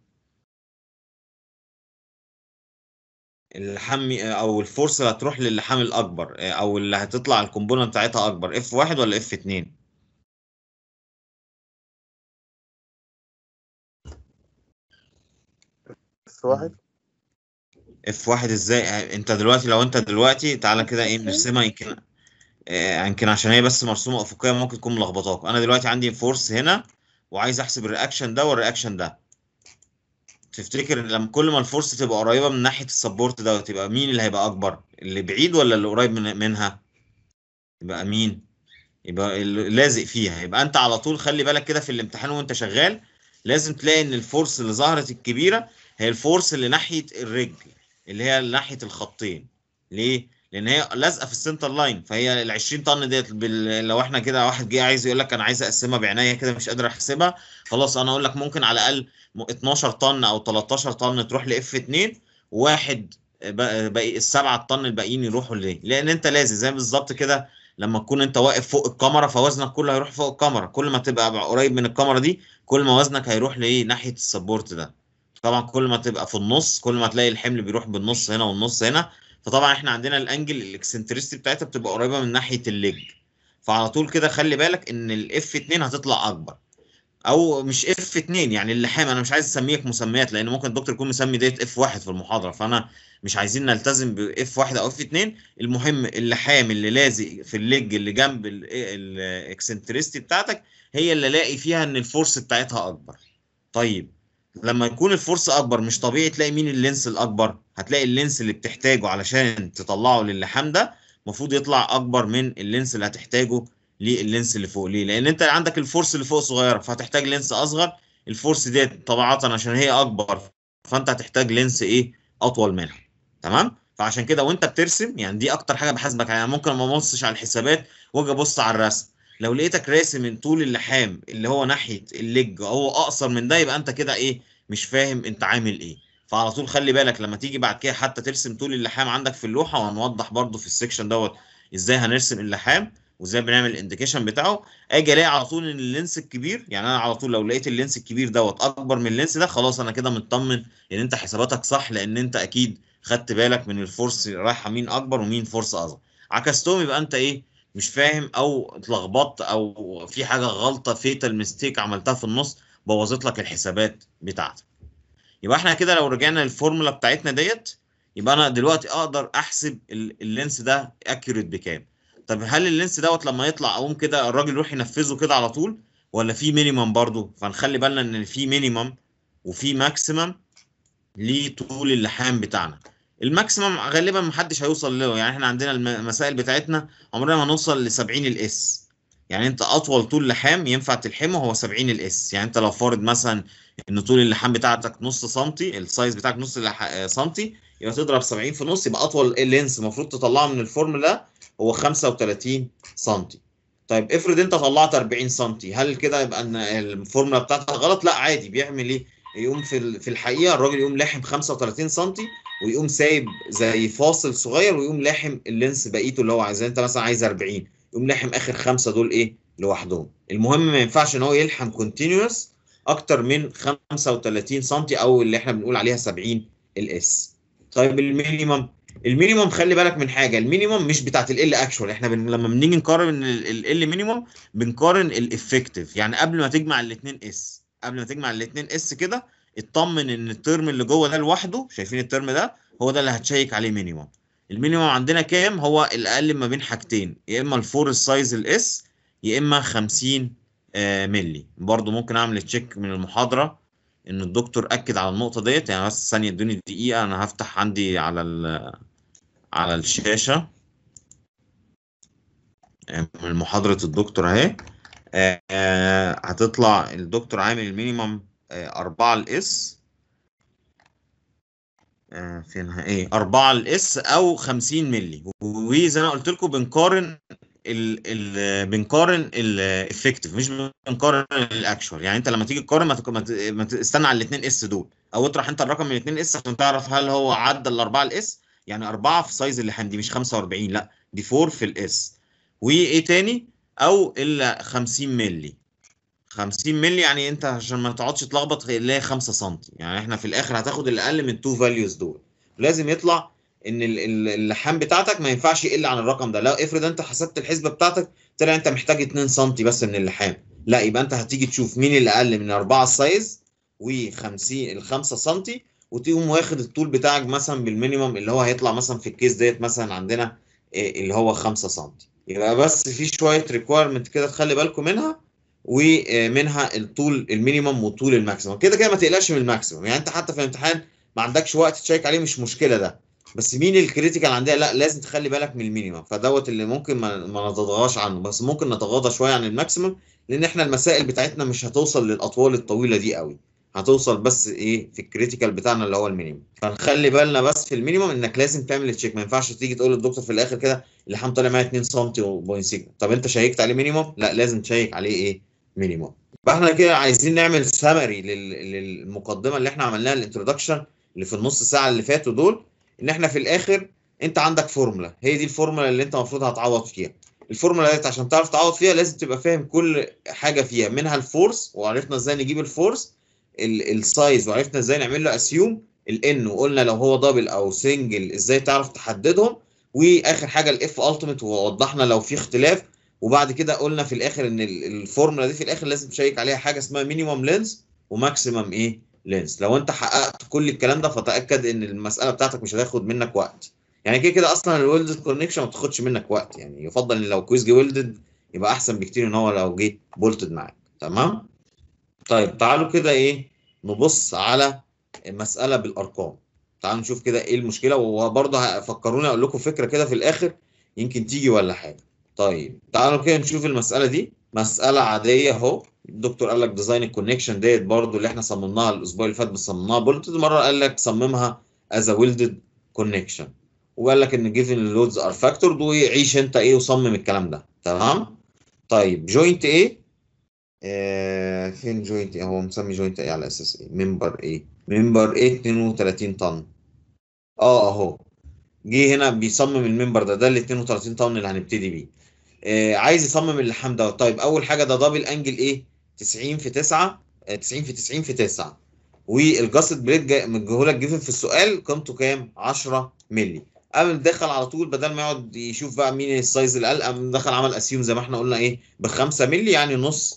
S1: اللحام او الفورس اللي هتروح للحام الاكبر او اللي هتطلع الكومبوننت بتاعتها اكبر، اف 1 ولا اف 2؟
S2: بس واحد.
S1: اف 1 ازاي؟ انت دلوقتي لو انت دلوقتي تعالى كده نرسمها، يمكن يمكن عشان هي بس مرسومه افقيه ممكن تكون ملخبطاك. انا دلوقتي عندي فورس هنا وعايز احسب الرياكشن ده والرياكشن ده. تفتكر لما كل ما الفورس تبقى قريبه من ناحيه السبورت ده تبقى مين اللي هيبقى اكبر، اللي بعيد ولا اللي قريب منها؟ يبقى مين؟ يبقى لازق فيها. يبقى انت على طول خلي بالك كده في الامتحان وانت شغال، لازم تلاقي ان الفورس اللي ظهرت الكبيره هي الفورس اللي ناحيه الرجل، اللي هي ناحيه الخطين. ليه؟ لان هي لازقه في السنتر لاين. فهي ال 20 طن ديت لو احنا كده واحد جه عايز يقول لك انا عايز اقسمها بعنايه كده مش قادر احسبها، خلاص انا اقول لك ممكن على الاقل 12 طن او 13 طن تروح لاف 2، وواحد باقي السبعه طن الباقيين يروحوا ليه؟ لان انت لازم زي بالظبط كده لما تكون انت واقف فوق الكاميرا فوزنك كله هيروح فوق الكاميرا، كل ما تبقى قريب من الكاميرا دي كل ما وزنك هيروح لايه، ناحيه السبورت ده. طبعا كل ما تبقى في النص كل ما تلاقي الحمل بيروح بالنص هنا والنص هنا. فطبعا احنا عندنا الانجل الاكسنتريستي بتاعتها بتبقى قريبه من ناحيه الليج، فعلى طول كده خلي بالك ان الاف 2 هتطلع اكبر. او مش اف 2 يعني اللحام، انا مش عايز اسميك مسميات لان ممكن الدكتور يكون مسمي ديت اف 1 في المحاضره، فانا مش عايزين نلتزم باف 1 او اف 2. المهم اللحام اللي لازق في الليج اللي جنب الاكسنتريستي بتاعتك هي اللي الاقي فيها ان الفورس بتاعتها اكبر. طيب لما يكون الفورس اكبر مش طبيعي تلاقي مين اللينس الاكبر؟ هتلاقي اللينس اللي بتحتاجه علشان تطلعه للحام ده المفروض يطلع اكبر من اللينس اللي هتحتاجه لللينس اللي فوق. ليه؟ لان انت عندك الفورس اللي فوق صغيره فهتحتاج لينس اصغر، الفورس ديت طبعا عشان هي اكبر فانت هتحتاج لينس اطول منها. تمام؟ فعشان كده وانت بترسم يعني دي اكتر حاجه بحاسبك عليها. يعني ممكن ما ابصش على الحسابات واجي ابص على الرسم، لو لقيتك راسم من طول اللحام اللي هو ناحيه الليج هو اقصر من ده يبقى انت كده مش فاهم انت عامل ايه. فعلى طول خلي بالك لما تيجي بعد كده حتى ترسم طول اللحام عندك في اللوحه، وهنوضح برضو في السكشن دوت ازاي هنرسم اللحام. وازاي بنعمل الانديكيشن بتاعه. اجي الاقي على طول ان اللينس الكبير، يعني انا على طول لو لقيت اللينس الكبير دوت اكبر من اللينس ده، خلاص انا كده مطمن ان انت حساباتك صح، لان انت اكيد خدت بالك من الفورس رايحه مين اكبر ومين فورس اصغر. عكستهم يبقى انت ايه، مش فاهم او اتلخبطت او في حاجه غلطه فيتال ميستيك عملتها في النص بوظت لك الحسابات بتاعتك. يبقى احنا كده لو رجعنا للفورمولا بتاعتنا ديت، يبقى انا دلوقتي اقدر احسب اللينس ده اكيوريت بكام. طب هل اللينس دوت لما يطلع اقوم كده الراجل يروح ينفذه كده على طول، ولا في مينيمم برضه؟ فنخلي بالنا ان في مينيمم وفي ماكسيمم لطول اللحام بتاعنا. الماكسيمم غالبا محدش هيوصل له، يعني احنا عندنا المسائل بتاعتنا عمرنا ما نوصل ل 70 الاس. يعني انت اطول طول لحام ينفع تلحمه هو 70 الاس. يعني انت لو فارض مثلا ان طول اللحام بتاعتك نص سنتي، السايز بتاعك نص سنتي، يبقى تضرب 70 في نص، يبقى اطول لينس المفروض تطلعه من الفورمولا هو 35 سنتي. طيب افرض انت طلعت 40 سنتي، هل كده يبقى ان الفورمولا بتاعتك غلط؟ لا عادي. بيعمل ايه؟ يقوم في الحقيقه الراجل يقوم لاحم 35 سنتي، ويقوم سايب زي فاصل صغير، ويقوم لاحم اللينس بقيته اللي هو عايزاه. انت مثلا عايز 40، يقوم لاحم اخر خمسه دول ايه لوحدهم. المهم ما ينفعش ان هو يلحم كونتينوس اكتر من 35 سنتي، او اللي احنا بنقول عليها 70 الاس. طيب المينيمم خلي بالك من حاجه، المينيمم مش بتاعت ال اكشوال. احنا لما بنيجي نقارن ال مينيمم بنقارن الافكتيف، يعني قبل ما تجمع الاثنين اس، قبل ما تجمع الاثنين اس كده اطمن ان الترم اللي جوه ده لوحده، شايفين الترم ده هو ده اللي هتشيك عليه مينيمم. المينيمم عندنا كام؟ هو الاقل ما بين حاجتين، يا اما الفور السايز الاس، يا اما 50 ملي. برضو ممكن اعمل تشيك من المحاضره ان الدكتور اكد على النقطه ديت. يعني بس ثانيه ادوني دقيقه، انا هفتح عندي على الشاشه من محاضره الدكتور اهي. هتطلع الدكتور عامل المينيمم 4 الاس. فينها ايه 4 الاس او 50 مللي. وزي ما قلت لكم بنقارن بنقارن الافكتيف، مش بنقارن الاكشوال. يعني انت لما تيجي تقارن ما تستنى على الاثنين اس دول، او اطرح انت الرقم من الاثنين اس عشان تعرف هل هو عدى الاربعه الاس. يعني 4 في سايز اللحام دي مش 45، لا دي 4 في الاس. وايه تاني؟ او الا 50 مللي. 50 مللي يعني انت عشان ما تقعدش تلخبط اللي هي 5 سم. يعني احنا في الاخر هتاخد الاقل من التو فاليوز دول. لازم يطلع ان اللحام بتاعتك ما ينفعش يقل عن الرقم ده. لو افرض انت حسبت الحسبه بتاعتك طلع انت محتاج 2 سم بس من اللحام، لا يبقى انت هتيجي تشوف مين اللي اقل من 4 سايز و50 ال 5 سم، وتقوم واخد الطول بتاعك مثلا بالمينيمم اللي هو هيطلع مثلا في الكيس ديت مثلا عندنا اللي هو 5 سم. يبقى بس في شويه ريكويرمنت كده تخلي بالكم منها، ومنها الطول المينيمم والطول الماكسيمم. كده كده ما تقلقش من الماكسيمم، يعني انت حتى في الامتحان ما عندكش وقت تشيك عليه مش مشكله ده. بس مين الكريتيكال عندها؟ لا لازم تخلي بالك من المينيمم. فدوت اللي ممكن ما نتغاضاش عنه، بس ممكن نتغاضى شويه عن الماكسيمم، لان احنا المسائل بتاعتنا مش هتوصل للاطوال الطويله دي قوي. هتوصل بس ايه في الكريتيكال بتاعنا اللي هو المينيمم. فنخلي بالنا بس في المينيمم انك لازم تعمل تشيك. ما ينفعش تيجي تقول للدكتور في الاخر كده اللحام طالع معايا 2 سم و0.6، طب انت شيكت عليه مينيمم؟ لا لازم تشيك عليه ايه مينيمم. فاحنا كده عايزين نعمل سمري للمقدمه اللي احنا عملناها، الانترودكشن اللي في النص ساعه اللي فاتوا دول. ان احنا في الاخر انت عندك فورمولا، هي دي الفورمولا اللي انت المفروض هتعوض فيها. الفورمولا ديت عشان تعرف تعوض فيها لازم تبقى فاهم كل حاجه فيها، منها الفورس وعرفنا ازاي نجيب الفورس، السايز وعرفنا ازاي نعمل له اسيوم، الان وقلنا لو هو دبل او سنجل ازاي تعرف تحددهم، واخر حاجه الاف التيميت ووضحنا لو في اختلاف. وبعد كده قلنا في الاخر ان الفورمولا دي في الاخر لازم تشيك عليها حاجه اسمها مينيمم لينس وماكسيمم ايه لينس. لو انت حققت كل الكلام ده فتاكد ان المساله بتاعتك مش هتاخد منك وقت. يعني كده كده اصلا الويلدد كونكشن ما بتاخدش منك وقت، يعني يفضل ان لو كويز جه ويلدد يبقى احسن بكتير ان هو لو جه بولتد معاك. تمام. طيب تعالوا كده ايه نبص على مساله بالارقام. تعالوا نشوف كده ايه المشكله، وبرضه هفكروني اقول لكم فكره كده في الاخر يمكن تيجي ولا حاجه. طيب تعالوا كده نشوف المساله دي. مساله عاديه اهو. الدكتور قال لك ديزاين الكونكشن ديت برضه اللي احنا صممناها الاسبوع اللي فات، بس صممناها بولتد. مره قال لك صممها از ويلدد كونكشن، وقال لك ان جيفن اللودز ار فاكتورد، وعيش انت ايه وصمم الكلام ده. تمام. طيب جوينت ايه؟ فين جوينت ايه؟ هو مسمي جوينت ايه على اساس ايه؟ ممبر ايه؟ ممبر ايه 32 طن. اه اهو. جه هنا بيصمم الممبر ده ال 32 طن اللي هنبتدي بيه. عايز يصمم اللحام دوت. طيب اول حاجه ده دبل انجل ايه 90 في 9، 90 في 90 في 9، والجاست بليد مديهولك جيفن في السؤال قيمته كام 10 مللي. قام دخل على طول بدل ما يقعد يشوف بقى مين السايز الاقل، قام دخل عمل اسيوم زي ما احنا قلنا ايه ب 5 مللي، يعني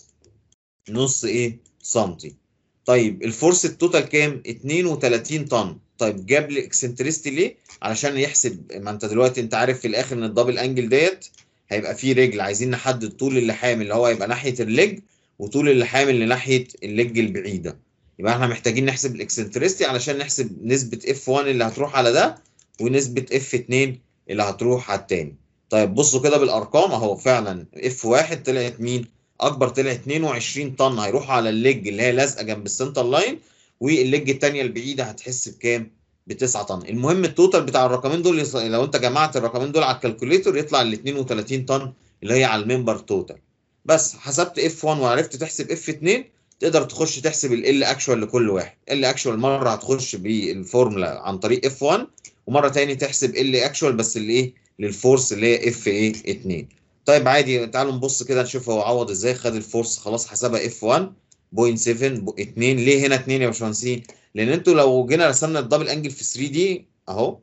S1: نص ايه سنتي. طيب الفورس التوتال كام 32 طن. طيب جاب لي اكسنتريستي ليه؟ علشان يحسب، ما انت دلوقتي انت عارف في الاخر ان الدبل انجل ديت هيبقى فيه رجل، عايزين نحدد طول اللحام اللي هو هيبقى ناحيه الليج وطول اللحام اللي ناحيه الليج البعيده. يبقى احنا محتاجين نحسب الاكسنتريستي علشان نحسب نسبه اف 1 اللي هتروح على ده ونسبه اف 2 اللي هتروح على التاني. طيب بصوا كده بالارقام اهو، فعلا اف 1 طلعت مين اكبر؟ طلع 22 طن هيروحوا على الليج اللي هي لازقه جنب السنتر لاين، والليج الثانيه البعيده هتحس بكام؟ ب 9 طن. المهم التوتال بتاع الرقمين دول لو انت جمعت الرقمين دول على الكالكوليتر يطلع ال 32 طن اللي هي على الممبر توتال. بس حسبت اف 1 وعرفت تحسب اف 2، تقدر تخش تحسب ال اكشوال لكل واحد. ال اكشوال مره هتخش بالفورمولا عن طريق اف 1، ومره تاني تحسب ال اكشوال بس اللي ايه للفورس اللي هي اف ايه 2. طيب عادي، تعالوا نبص كده نشوف هو عوض ازاي. خد الفورس خلاص حسبها اف 1.7 2. ليه هنا 2 يا باشمهندسين؟ لان انتوا لو جينا رسمنا الدبل انجل في 3 دي اهو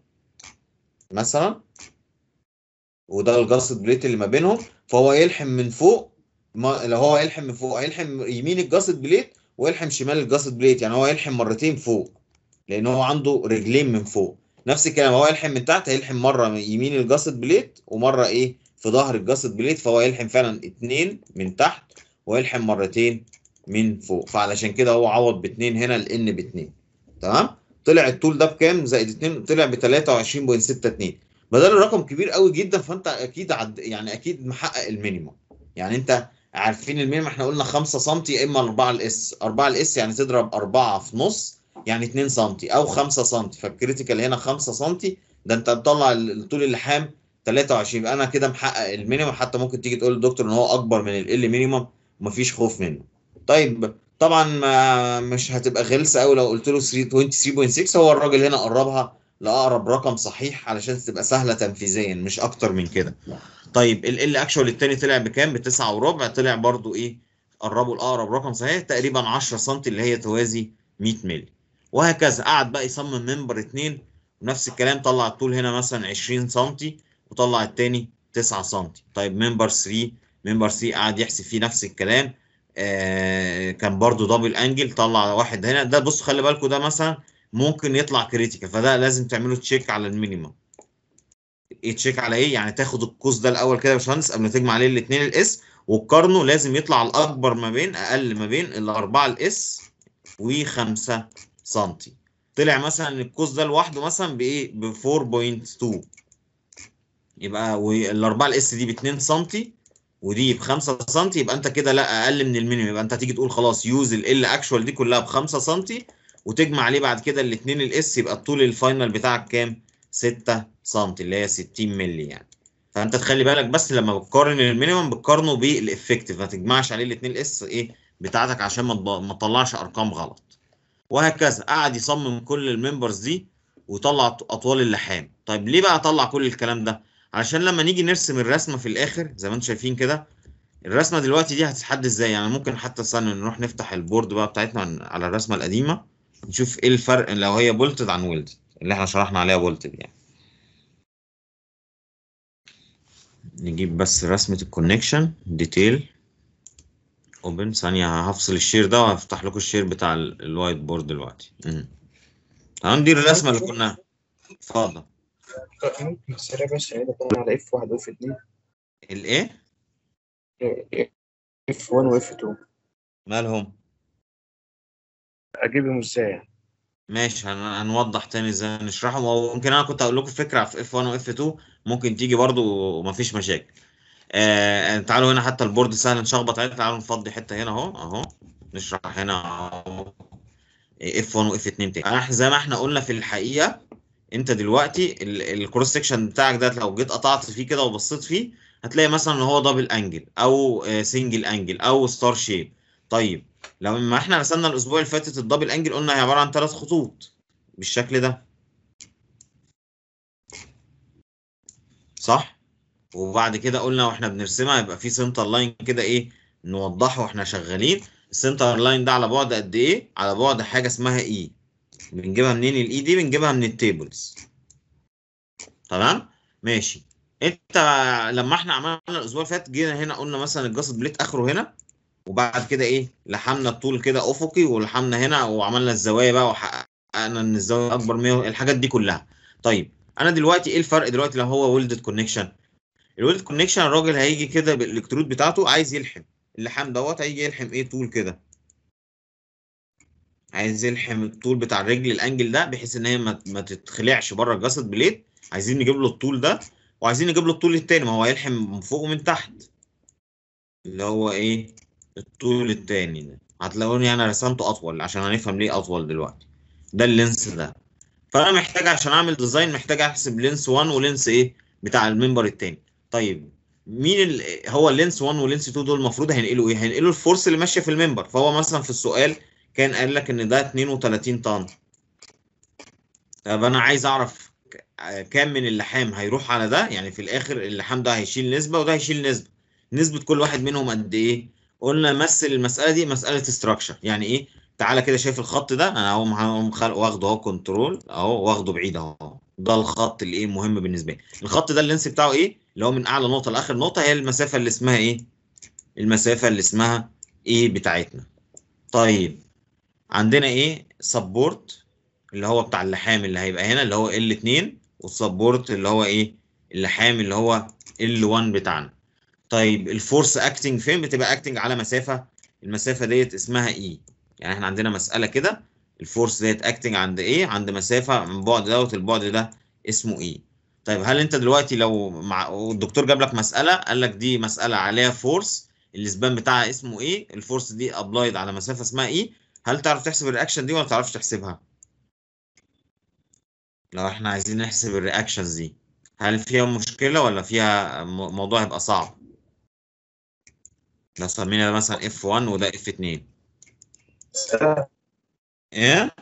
S1: مثلا، وده الجاست بليت اللي ما بينهم، فهو يلحم من فوق. لو هو يلحم من فوق هيلحم يمين الجاست بليت ويلحم شمال الجاست بليت، يعني هو يلحم مرتين فوق لان هو عنده رجلين من فوق. نفس الكلام هو يلحم من تحت، هيلحم مره من يمين الجاست بليت ومره ايه في ظهر الجاست بليت، فهو يلحم فعلا اتنين من تحت ويلحم مرتين من فوق. فعلشان كده هو عوض باتنين هنا الان باتنين. تمام. طلع الطول ده بكام زائد 2؟ طلع ب 23.62. بدل الرقم كبير قوي جدا، فانت اكيد يعني اكيد محقق المينيمم. يعني انت عارفين المينيمم احنا قلنا 5 سم يا اما 4 الاس. 4 الاس يعني تضرب 4 في نص يعني 2 سم او 5 سم، فالكريتيكال هنا 5 سم. ده انت مطلع طول اللحام 23، يبقى انا كده محقق المينيمم. حتى ممكن تيجي تقول للدكتور ان هو اكبر من ال مينيمم ومفيش خوف منه. طيب طبعا ما مش هتبقى غلسه قوي لو قلت له 23.6. هو الراجل هنا قربها لاقرب رقم صحيح علشان تبقى سهله تنفيذيا مش اكتر من كده. طيب ال اكشوال التاني طلع بكام؟ بتسعة وربع. طلع برضو ايه قربوا الاقرب رقم صحيح تقريبا 10 سم اللي هي توازي 100 مللي. وهكذا قعد بقى يصمم منبر اتنين ونفس الكلام. طلع الطول هنا مثلا 20 سم وطلع التاني 9 سم. طيب منبر 3، منبر 3 قعد يحسب فيه نفس الكلام. كان برضو دبل انجل. طلع واحد هنا ده، بص خلي بالكوا ده مثلا ممكن يطلع كريتيكال، فده لازم تعملوا تشيك على المينيمم. ايه تشيك على ايه؟ يعني تاخد القوس ده الاول كده يا باشمهندس قبل ما تجمع عليه الاثنين الاس وتقارنه. لازم يطلع الاكبر ما بين اقل ما بين الاربعه الاس و5 سم. طلع مثلا القوس ده لوحده مثلا بايه ب 4.2، يبقى والاربعه الاس دي ب 2 سم ودي ب 5 سم، يبقى انت كده لا اقل من المينيمم. يبقى انت هتيجي تقول خلاص يوز ال اكشوال دي كلها ب 5 سم وتجمع عليه بعد كده الاثنين الاس، يبقى الطول الفاينل بتاعك كام؟ 6 سم اللي هي 60 مللي يعني. فانت تخلي بالك بس لما بتقارن المينيمم بتقارنه بالافكتيف، ما تجمعش عليه الاثنين الاس ايه بتاعتك عشان ما تطلعش ارقام غلط. وهكذا قعد يصمم كل الممبرز دي ويطلع اطوال اللحام. طيب ليه بقى طلع كل الكلام ده؟ علشان لما نيجي نرسم الرسمه في الاخر زي ما انتم شايفين كده، الرسمه دلوقتي دي هتتحدد ازاي. يعني ممكن حتى استنى نروح نفتح البورد بقى بتاعتنا على الرسمه القديمه نشوف ايه الفرق لو هي بولتد عن ويلد اللي احنا شرحنا عليها بولتد يعني. نجيب بس رسمه الكونكشن ديتيل اوبن. ثانيه هفصل الشير ده وهفتح لكم الشير بتاع الوايت بورد دلوقتي. تمام دي الرسمه اللي كنا. اتفضل.
S2: ممكن سريع بس يعني ده على اف 1 واف 2.
S1: الايه؟
S2: اف 1 واف 2
S1: مالهم؟
S2: اجيبهم ازاي يعني؟
S1: ماشي هنوضح تاني ازاي نشرحهم. وممكن انا كنت اقول لكم فكره في اف 1 واف 2 ممكن تيجي برضو ومفيش مشاكل. تعالوا هنا حتى البورد سهل نشخبط عليه. تعالوا نفضي حته هنا اهو نشرح هنا اف 1 واف 2 تاني. احنا زي ما احنا قلنا في الحقيقه، انت دلوقتي الكروس سكشن بتاعك ده لو جيت قطعت فيه كده وبصيت فيه هتلاقي مثلا ان هو دبل انجل او سنجل انجل او ستار شيب. طيب لما احنا رسمنا الاسبوع اللي فاتت الدبل انجل قلنا هي عباره عن 3 خطوط بالشكل ده، صح؟ وبعد كده قلنا واحنا بنرسمها يبقى في سنتر لاين كده ايه نوضحه واحنا شغالين. السنتر لاين ده على بعد قد ايه؟ على بعد حاجه اسمها اي. بنجيبها منين الاي دي؟ بنجيبها من التيبلز. تمام ماشي. انت لما احنا عملنا الاسبوع اللي فات جينا هنا قلنا مثلا الجاست بليت اخره هنا، وبعد كده ايه لحمنا الطول كده افقي، ولحمنا هنا وعملنا الزوايا بقى وحققنا ان الزاويه اكبر 100 الحاجات دي كلها. طيب انا دلوقتي ايه الفرق دلوقتي لو هو ويلدد كونكشن؟ الويلد كونكشن الراجل هيجي كده بالالكترود بتاعته عايز يلحم اللحام دوت، هيجي يلحم ايه طول كده، عايز يلحم الطول بتاع الرجل الانجل ده بحيث ان هي ما تتخلعش بره الجسد بليد. عايزين نجيب له الطول ده، وعايزين نجيب له الطول التاني، ما هو هيلحم من فوق ومن تحت، اللي هو ايه الطول التاني ده. هتلاقوني انا رسمته اطول عشان هنفهم ليه اطول دلوقتي. ده اللينس ده. فانا محتاج عشان اعمل ديزاين محتاج احسب لينس 1 ولينس ايه بتاع الممبر التاني. طيب مين هو اللينس 1 ولينس 2 دول المفروض هينقلوا ايه؟ هينقلوا الفورس اللي ماشيه في الممبر. فهو مثلا في السؤال كان قال لك ان ده 32 طن. طب انا عايز اعرف كام من اللحام هيروح على ده، يعني في الاخر اللحام ده هيشيل نسبه وده هيشيل نسبه. نسبه كل واحد منهم قد ايه؟ قلنا مثل المساله دي مساله استراكشر. يعني ايه؟ تعالى كده شايف الخط ده، انا اهو واخده اهو كنترول اهو واخده بعيد اهو. ده الخط اللي ايه مهم بالنسبه لي. الخط ده اللينس بتاعه ايه؟ اللي هو من اعلى نقطه لاخر نقطه، هي المسافه اللي اسمها ايه؟ المسافه اللي اسمها ايه بتاعتنا. طيب عندنا ايه سبورت اللي هو بتاع اللحام اللي هيبقى هنا اللي هو L2، والسبورت اللي هو ايه اللحام اللي هو L1 بتاعنا. طيب الفورس اكتنج فين؟ بتبقى اكتنج على مسافة، المسافة ديت اسمها اي. يعني احنا عندنا مسألة كده الفورس ديت اكتنج عند ايه؟ عند مسافة من بعد دوت البعد ده اسمه ايه. طيب هل انت دلوقتي لو الدكتور جاب لك مسألة قال لك دي مسألة عليها فورس الاسبان بتاعها اسمه ايه، الفورس دي ابلايد على مسافة اسمها ايه، هل تعرف تحسب الرياكشن دي ولا ما تعرفش تحسبها؟ لو احنا عايزين نحسب الرياكشنز دي هل فيها مشكلة ولا فيها موضوع هيبقى صعب؟ لو سمينا ده مثلا F1 وده F2 ايه؟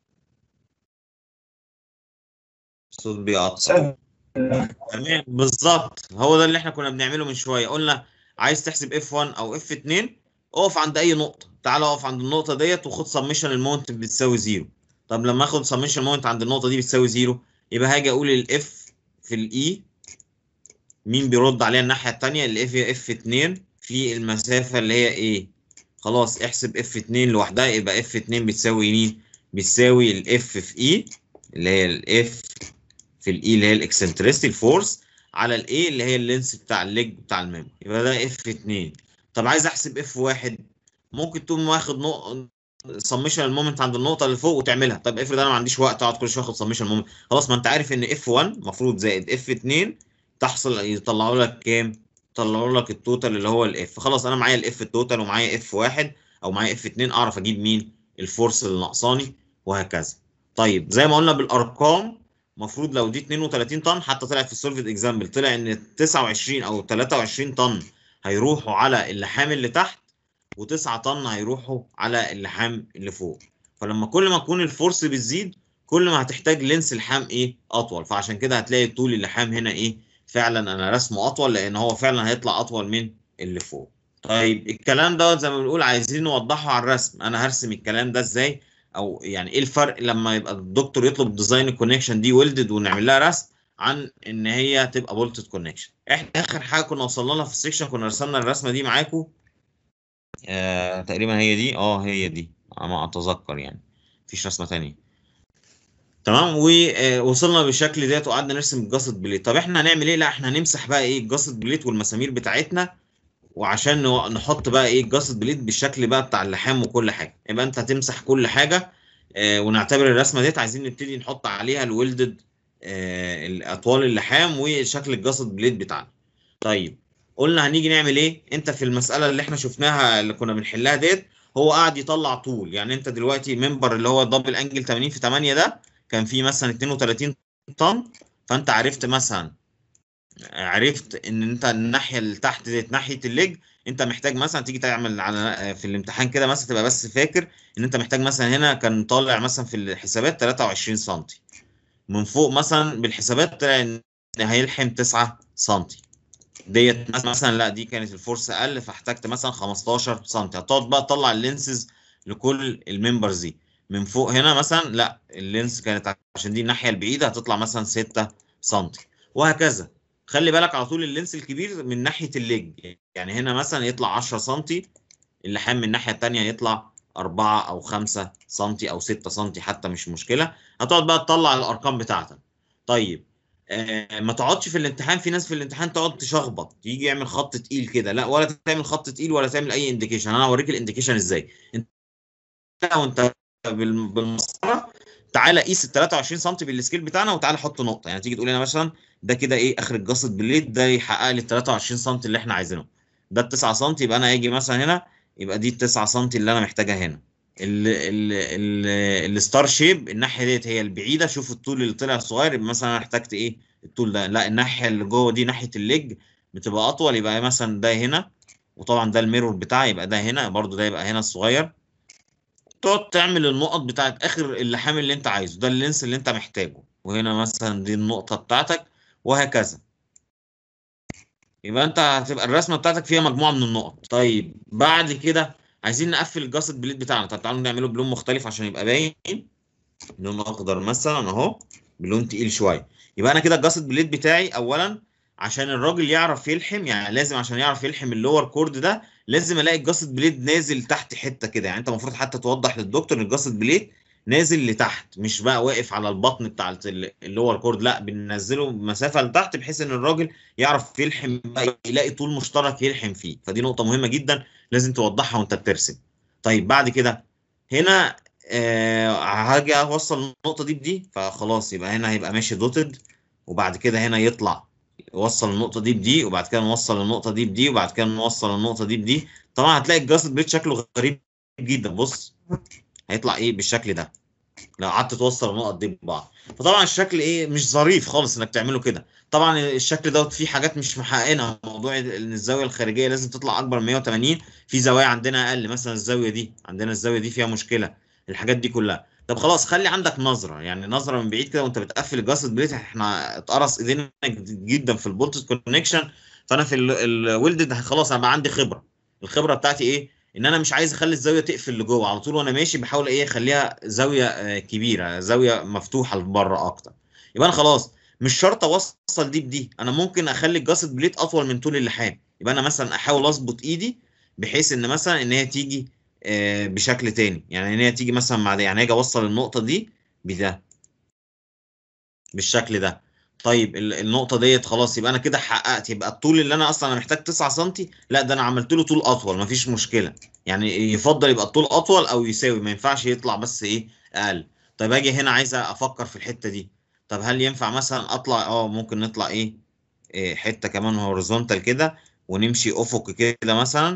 S1: الصوت بيقطع.
S2: سهل.
S1: تمام بالظبط، هو ده اللي احنا كنا بنعمله من شوية. قلنا عايز تحسب F1 او F2 اقف عند اي نقطة، تعال اقف عند النقطة ديت وخد سميشن المومنت بتساوي زيرو. طب لما اخد سميشن المومنت عند النقطة دي بتساوي زيرو يبقى هاجي اقول الاف في الاي مين بيرد عليها الناحية التانية؟ اللي في اف 2 في المسافة اللي هي ايه. خلاص احسب اف 2 لوحدها، يبقى اف 2 بتساوي مين؟ بتساوي الاف في اي اللي هي الاف في الاي اللي هي الاكسنتريستي الفورس على الاي اللي هي اللينس بتاع الليج بتاع الميم، يبقى ده اف 2. طب عايز احسب اف 1، ممكن تقوم واخد نقطة سميشن المومنت عند النقطة اللي فوق وتعملها. طب افرض انا ما عنديش وقت اقعد كل شوية اخد سميشن المومنت، خلاص ما انت عارف ان اف 1 المفروض زائد اف 2 تحصل يطلعوا لك كام؟ يطلعوا لك التوتال اللي هو الاف. خلاص انا معايا الاف التوتال ومعايا اف 1 او معايا اف 2 اعرف اجيب مين؟ الفورس اللي ناقصاني وهكذا. طيب زي ما قلنا بالارقام المفروض لو دي 32 طن حتى طلعت في السولفد اكزامبل طلع ان 29 او 23 طن هيروحوا على اللحام اللي تحت و9 طن هيروحوا على اللحام اللي فوق. فلما كل ما تكون الفورس بتزيد كل ما هتحتاج لينس لحام ايه اطول، فعشان كده هتلاقي طول اللحام هنا ايه فعلا انا رسمه اطول لان هو فعلا هيطلع اطول من اللي فوق. طيب الكلام ده زي ما بنقول عايزين نوضحه على الرسم. انا هرسم الكلام ده ازاي؟ او يعني ايه الفرق لما يبقى الدكتور يطلب ديزاين الكونكشن دي ويلدد ونعمل لها رسم عن ان هي تبقى بولتد كونكشن؟ احنا اخر حاجه كنا وصلنا لها في السكشن كنا رسمنا الرسمه دي معاكم. تقريبا هي دي، هي دي على ما اتذكر يعني، مفيش رسمه تانية. تمام ووصلنا بالشكل ديت وقعدنا نرسم الجاست بليت. طب احنا هنعمل ايه؟ لا احنا هنمسح بقى ايه الجاست بليت والمسامير بتاعتنا، وعشان نحط بقى ايه الجاست بليت بالشكل بقى بتاع اللحام وكل حاجه. يبقى انت هتمسح كل حاجه ونعتبر الرسمه ديت عايزين نبتدي نحط عليها الويلدد الاطوال اللحام وشكل الجاست بليت بتاعنا. طيب قلنا هنيجي نعمل ايه؟ انت في المساله اللي احنا شفناها اللي كنا بنحلها ديت هو قاعد يطلع طول. يعني انت دلوقتي منبر اللي هو دبل انجل 80 في 8 ده كان فيه مثلا 32 طن، فانت عرفت مثلا عرفت ان انت الناحيه اللي تحت ديت ناحيه الليج انت محتاج مثلا تيجي تعمل على في الامتحان كده مثلا تبقى بس فاكر ان انت محتاج مثلا هنا كان طالع مثلا في الحسابات 23 سم، من فوق مثلا بالحسابات طلع ان هيلحم 9 سم. ديت مثلا لا دي كانت الفورس اقل فاحتجت مثلا 15 سم. هتقعد بقى تطلع اللينسز لكل الممبرز دي. من فوق هنا مثلا لا اللينس كانت عشان دي الناحيه البعيده هتطلع مثلا 6 سم، وهكذا. خلي بالك على طول اللينس الكبير من ناحيه الليج، يعني هنا مثلا يطلع 10 سم، اللحام من الناحيه الثانيه يطلع 4 او 5 سم او 6 سم حتى، مش مشكله. هتقعد بقى تطلع الارقام بتاعتك. طيب ما تقعدش في الامتحان، في ناس في الامتحان تقعد تشخبط، يجي يعمل خط تقيل كده، لا ولا تعمل خط تقيل ولا تعمل اي انديكيشن. انا هوريك الانديكيشن ازاي. انت وانت بالمسطره تعالى قيس ال 23 سم بالسكيل بتاعنا وتعالى حط نقطه، يعني تيجي تقول لنا مثلا ده كده ايه اخر الجاست بليد ده يحقق لي ال 23 سم اللي احنا عايزينهم. ده ال 9 سم، يبقى انا هاجي مثلا هنا يبقى دي ال 9 سم اللي انا محتاجها هنا. الستار شيب الناحيه ديت هي البعيده، شوف الطول اللي طلع صغير، يبقى مثلا انا احتجت ايه الطول ده. لا الناحيه اللي جوه دي ناحيه الليج بتبقى اطول، يبقى مثلا ده هنا، وطبعا ده الميرور بتاعي يبقى ده هنا برضو، ده يبقى هنا الصغير. تقعد تعمل النقط بتاعت اخر اللحام اللي انت عايزه، ده اللينس اللي انت محتاجه، وهنا مثلا دي النقطه بتاعتك، وهكذا. يبقى انت هتبقى الرسمه بتاعتك فيها مجموعه من النقط. طيب بعد كده عايزين نقفل الجاست بليد بتاعنا. طب تعالوا نعمله بلون مختلف عشان يبقى باين. لون اخضر مثلا اهو، بلون تقيل شويه. يبقى انا كده الجاست بليد بتاعي اولا عشان الراجل يعرف يلحم، يعني لازم عشان يعرف يلحم اللور كورد ده لازم الاقي الجاست بليد نازل تحت حته كده. يعني انت المفروض حتى توضح للدكتور ان الجاست بليد نازل لتحت، مش بقى واقف على البطن بتاع اللور كورد، لا بننزله مسافه لتحت بحيث ان الراجل يعرف يلحم بقى، يلاقي طول مشترك يلحم فيه. فدي نقطه مهمه جدا لازم توضحها وانت بترسم. طيب بعد كده هنا هاجي اوصل النقطه دي بدي، فخلاص يبقى هنا هيبقى ماشي دوتد، وبعد كده هنا يطلع يوصل النقطه دي بدي، وبعد كده نوصل النقطه دي بدي، وبعد كده نوصل النقطه دي بدي. طبعا هتلاقي الجاست بليد شكله غريب جدا. بص هيطلع ايه بالشكل ده لو قعدت توصل النقط دي ببعض. فطبعا الشكل ايه مش ظريف خالص انك تعمله كده. طبعا الشكل دوت فيه حاجات مش محققينها، موضوع ان الزاويه الخارجيه لازم تطلع اكبر من 180، في زوايا عندنا اقل، مثلا الزاويه دي عندنا الزاويه دي فيها مشكله، الحاجات دي كلها. طب خلاص خلي عندك نظره، يعني نظره من بعيد كده وانت بتقفل الجاست بليت. احنا اتقرص ايدينا جدا في البولت كونكشن، فانا في الويلدد خلاص انا بقى عندي خبره. الخبره بتاعتي ايه؟ ان انا مش عايز اخلي الزاويه تقفل لجوه على طول، وانا ماشي بحاول ايه اخليها زاويه كبيره، زاويه مفتوحه لبره اكتر. يبقى انا خلاص مش شرط اوصل دي بدي، انا ممكن اخلي الجاست بليت اطول من طول اللحام. يبقى انا مثلا احاول اظبط ايدي بحيث ان مثلا ان هي تيجي بشكل تاني، يعني ان هي تيجي مثلا مع ده، يعني اجي اوصل النقطه دي بده بالشكل ده. طيب النقطة ديت خلاص يبقى انا كده حققت، يبقى الطول اللي انا اصلا انا محتاج 9 سم، لا ده انا عملت له طول اطول مفيش مشكلة. يعني يفضل يبقى الطول اطول او يساوي، ما ينفعش يطلع بس ايه اقل. طيب اجي هنا عايز افكر في الحتة دي. طب هل ينفع مثلا اطلع ممكن نطلع إيه حتة كمان هوريزونتال كده ونمشي افق كده مثلا.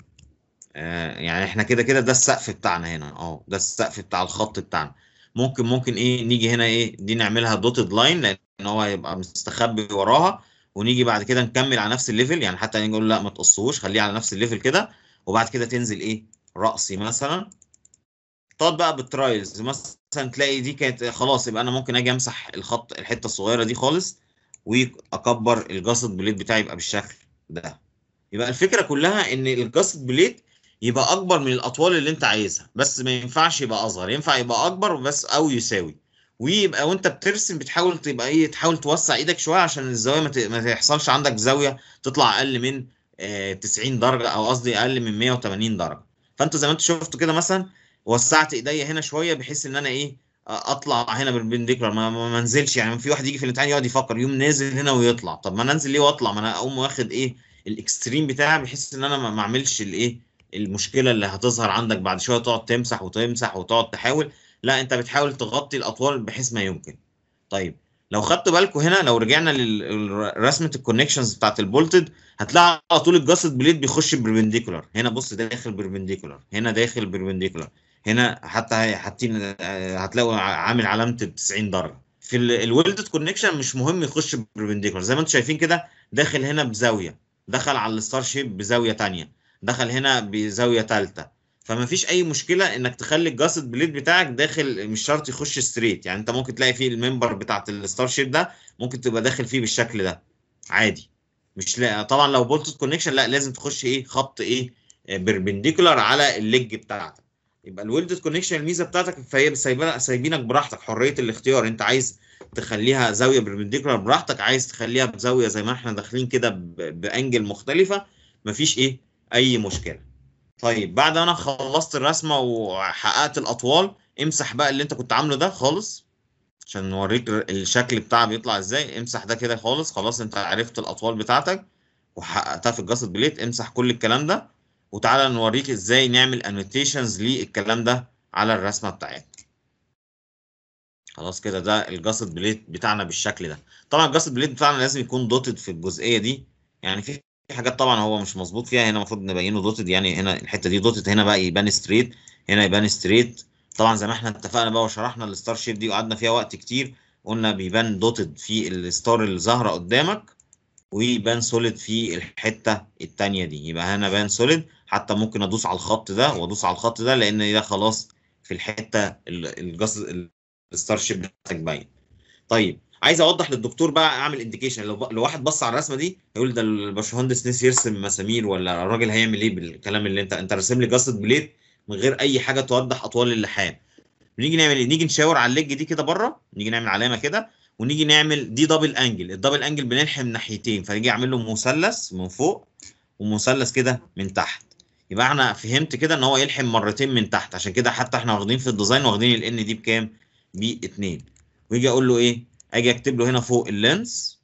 S1: يعني احنا كده كده ده السقف بتاعنا هنا، ده السقف بتاع الخط بتاعنا. ممكن ايه نيجي هنا ايه دي نعملها دوتد لاين لان هو هيبقى مستخبي وراها، ونيجي بعد كده نكمل على نفس الليفل، يعني حتى نقول لا ما تقصوش خليه على نفس الليفل كده. وبعد كده تنزل ايه رأسي مثلا، تقعد بقى بالترايلز مثلا تلاقي دي كانت خلاص، يبقى انا ممكن اجي امسح الخط الحته الصغيره دي خالص، واكبر الجاست بليد بتاعي يبقى بالشكل ده. يبقى الفكره كلها ان الجاست بليد يبقى اكبر من الاطوال اللي انت عايزها، بس ما ينفعش يبقى اصغر، ينفع يبقى اكبر بس او يساوي. ويبقى وانت بترسم بتحاول تبقى تحاول توسع ايدك شويه عشان الزاويه ما تحصلش عندك زاويه تطلع اقل من 90 درجه، او قصدي اقل من 180 درجه. فانت زي ما انت شفت كده مثلا وسعت ايديا هنا شويه بحيث ان انا اطلع هنا بالبنديكولار، ما انزلش. يعني في واحد يجي في الامتحان يقعد يفكر يوم نازل هنا ويطلع، طب ما انا انزل ليه واطلع، ما انا اقوم واخد الاكستريم بتاعي بحيث ان انا ما اعملش المشكله اللي هتظهر عندك بعد شويه تقعد تمسح وتمسح وتقعد تحاول. لا انت بتحاول تغطي الاطوال بحيث ما يمكن. طيب لو خدتوا بالكم هنا، لو رجعنا لرسمه الكونكشنز بتاعت البولتد، هتلاقي على طول الجاست بليد بيخش بربنديكولار. هنا بص داخل بربنديكولار، هنا داخل بربنديكولار، هنا حتى حاطين هتلاقوا عامل علامه 90 درجه. في الويلدد كونكشن مش مهم يخش بربنديكولار، زي ما انتم شايفين كده داخل هنا بزاويه، دخل على الستار شيب بزاويه تانية، دخل هنا بزاويه ثالثه. فما فيش اي مشكله انك تخلي الجاست بليد بتاعك داخل، مش شرط يخش ستريت. يعني انت ممكن تلاقي فيه الممبر بتاعت الستار شيب ده ممكن تبقى داخل فيه بالشكل ده عادي. مش لا طبعا لو بولتد كونكشن لا لازم تخش ايه خط ايه بيربنديكولار على الليج بتاعتك. يبقى الويلدد كونكشن الميزه بتاعتك فهي سايبينك براحتك حريه الاختيار، انت عايز تخليها زاويه بيربنديكولار براحتك، عايز تخليها بزاويه زي ما احنا داخلين كده بانجل مختلفه، مفيش ايه اي مشكله. طيب بعد انا خلصت الرسمه وحققت الاطوال، امسح بقى اللي انت كنت عامله ده خالص عشان نوريك الشكل بتاعها بيطلع ازاي. امسح ده كده خالص، خلاص انت عرفت الاطوال بتاعتك وحققتها في الجاست بليت. امسح كل الكلام ده وتعالى نوريك ازاي نعمل انوتيشنز للكلام ده على الرسمه بتاعتنا. خلاص كده ده الجاست بليت بتاعنا بالشكل ده. طبعا الجاست بليت بتاعنا لازم يكون دوتد في الجزئيه دي، يعني في حاجات طبعا هو مش مظبوط فيها هنا، المفروض نبينه دوتد، يعني هنا الحته دي دوتد، هنا بقى يبان ستريت، هنا يبان ستريت. طبعا زي ما احنا اتفقنا بقى وشرحنا الستار شيب دي وقعدنا فيها وقت كتير، قلنا بيبان دوتد في الستار اللي ظاهره قدامك ويبان سوليد في الحته التانيه دي. يبقى هنا بان سوليد، حتى ممكن ادوس على الخط ده وادوس على الخط ده لان ده خلاص في الحته الستار شيب بتاعتك باين. طيب عايز اوضح للدكتور بقى اعمل انديكيشن، لو واحد بص على الرسمه دي يقول ده الباشمهندس نسي يرسم مسامير، ولا الراجل هيعمل ايه بالكلام اللي انت راسم لي جاست بليت من غير اي حاجه توضح اطوال اللحام. نيجي نعمل ايه؟ نيجي نشاور على الليج دي كده بره، نيجي نعمل علامه كده ونيجي نعمل دي دبل انجل. الدبل انجل بنلحم ناحيتين، فنيجي اعمل له مثلث من فوق ومثلث كده من تحت. يبقى احنا فهمت كده ان هو يلحم مرتين من تحت، عشان كده حتى احنا واخدين في الديزاين واخدين الان دي بكام؟ ب 2. ويجي اقول له ايه؟ اجي اكتب له هنا فوق اللينس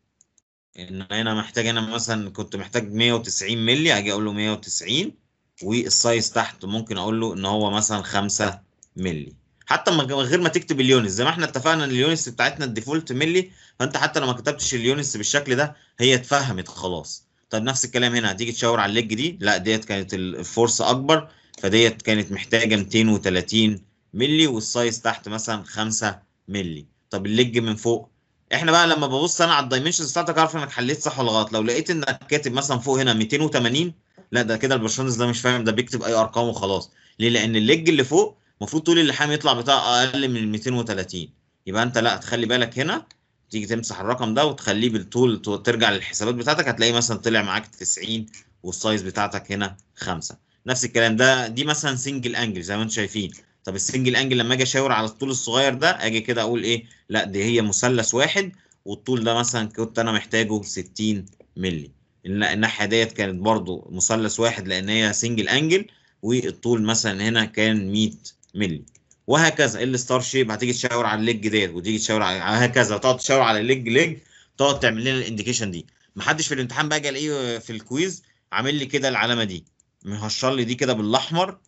S1: ان انا محتاج، انا مثلا كنت محتاج 190 مللي، اجي اقول له 190. والسايز تحت ممكن اقول له ان هو مثلا 5 مللي، حتى من غير ما تكتب اليونس، زي ما احنا اتفقنا ان اليونس بتاعتنا الديفولت مللي، فانت حتى لو ما كتبتش اليونس بالشكل ده هي اتفهمت خلاص. طب نفس الكلام هنا، هتيجي تشاور على الليج دي، لا ديت كانت الفورس اكبر، فديت كانت محتاجه 230 مللي والسايز تحت مثلا 5 مللي. طب الليج من فوق، احنا بقى لما ببص انا على الدايمنشنز بتاعتك اعرف انك حليت صح ولا غلط. لو لقيت انك كاتب مثلا فوق هنا 280، لا ده كده الباشمهندس ده مش فاهم، ده بيكتب اي ارقام وخلاص. ليه؟ لان الليج اللي فوق المفروض طول اللحام يطلع بتاع اقل من 230. يبقى انت لا تخلي بالك هنا، تيجي تمسح الرقم ده وتخليه بالطول، ترجع للحسابات بتاعتك هتلاقي مثلا طلع معاك 90 والسايز بتاعتك هنا 5. نفس الكلام ده، دي مثلا سنجل انجل زي ما انتم شايفين. طب السنجل انجل لما اجي اشاور على الطول الصغير ده اجي كده اقول ايه؟ لا دي هي مثلث واحد والطول ده مثلا كنت انا محتاجه 60 مللي. الناحيه ديت كانت برضو مثلث واحد لان هي سنجل انجل، والطول مثلا هنا كان 100 مللي. وهكذا الستار شيب هتيجي تشاور على الليج ديت وتيجي تشاور على هكذا، تقعد تشاور على الليج ليج، تقعد تعمل لنا الانديكيشن دي. محدش في الامتحان بقى جه الاقيه في الكويز عامل لي كده العلامه دي، مهشر لي دي كده بالاحمر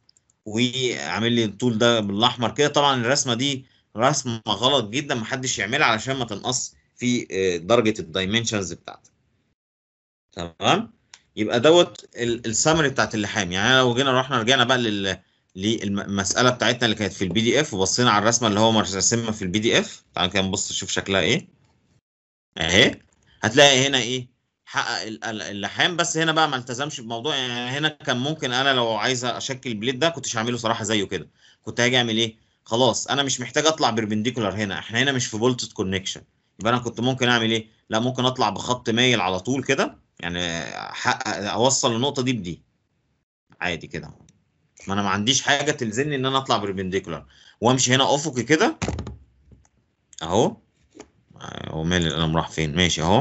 S1: وعامل لي الطول ده بالاحمر كده. طبعا الرسمه دي رسمه غلط جدا، محدش يعملها علشان ما تنقص في درجه الدايمنشنز بتاعتك. تمام. يبقى دوت السمري بتاعت اللحام. يعني لو جينا رجعنا بقى للمساله بتاعتنا اللي كانت في البي دي اف وبصينا على الرسمه اللي هو راسمها في البي دي اف، تعال كده نبص نشوف شكلها ايه اهي. هتلاقي هنا ايه؟ حقق اللحام، بس هنا بقى ما التزمش بموضوع. يعني هنا كان ممكن انا لو عايز اشكل البليد ده كنتش هعمله صراحه زيه كده، كنت هاجي اعمل ايه؟ خلاص انا مش محتاج اطلع بيربنديكولار، هنا احنا هنا مش في فولتد كونكشن، يبقى انا كنت ممكن اعمل ايه؟ لا ممكن اطلع بخط مايل على طول كده، يعني احقق اوصل النقطه دي بدي عادي كده. ما انا ما عنديش حاجه تلزمني ان انا اطلع بيربنديكولار، وامشي هنا افقي كده اهو. هو مال القلم راح فين؟ ماشي اهو.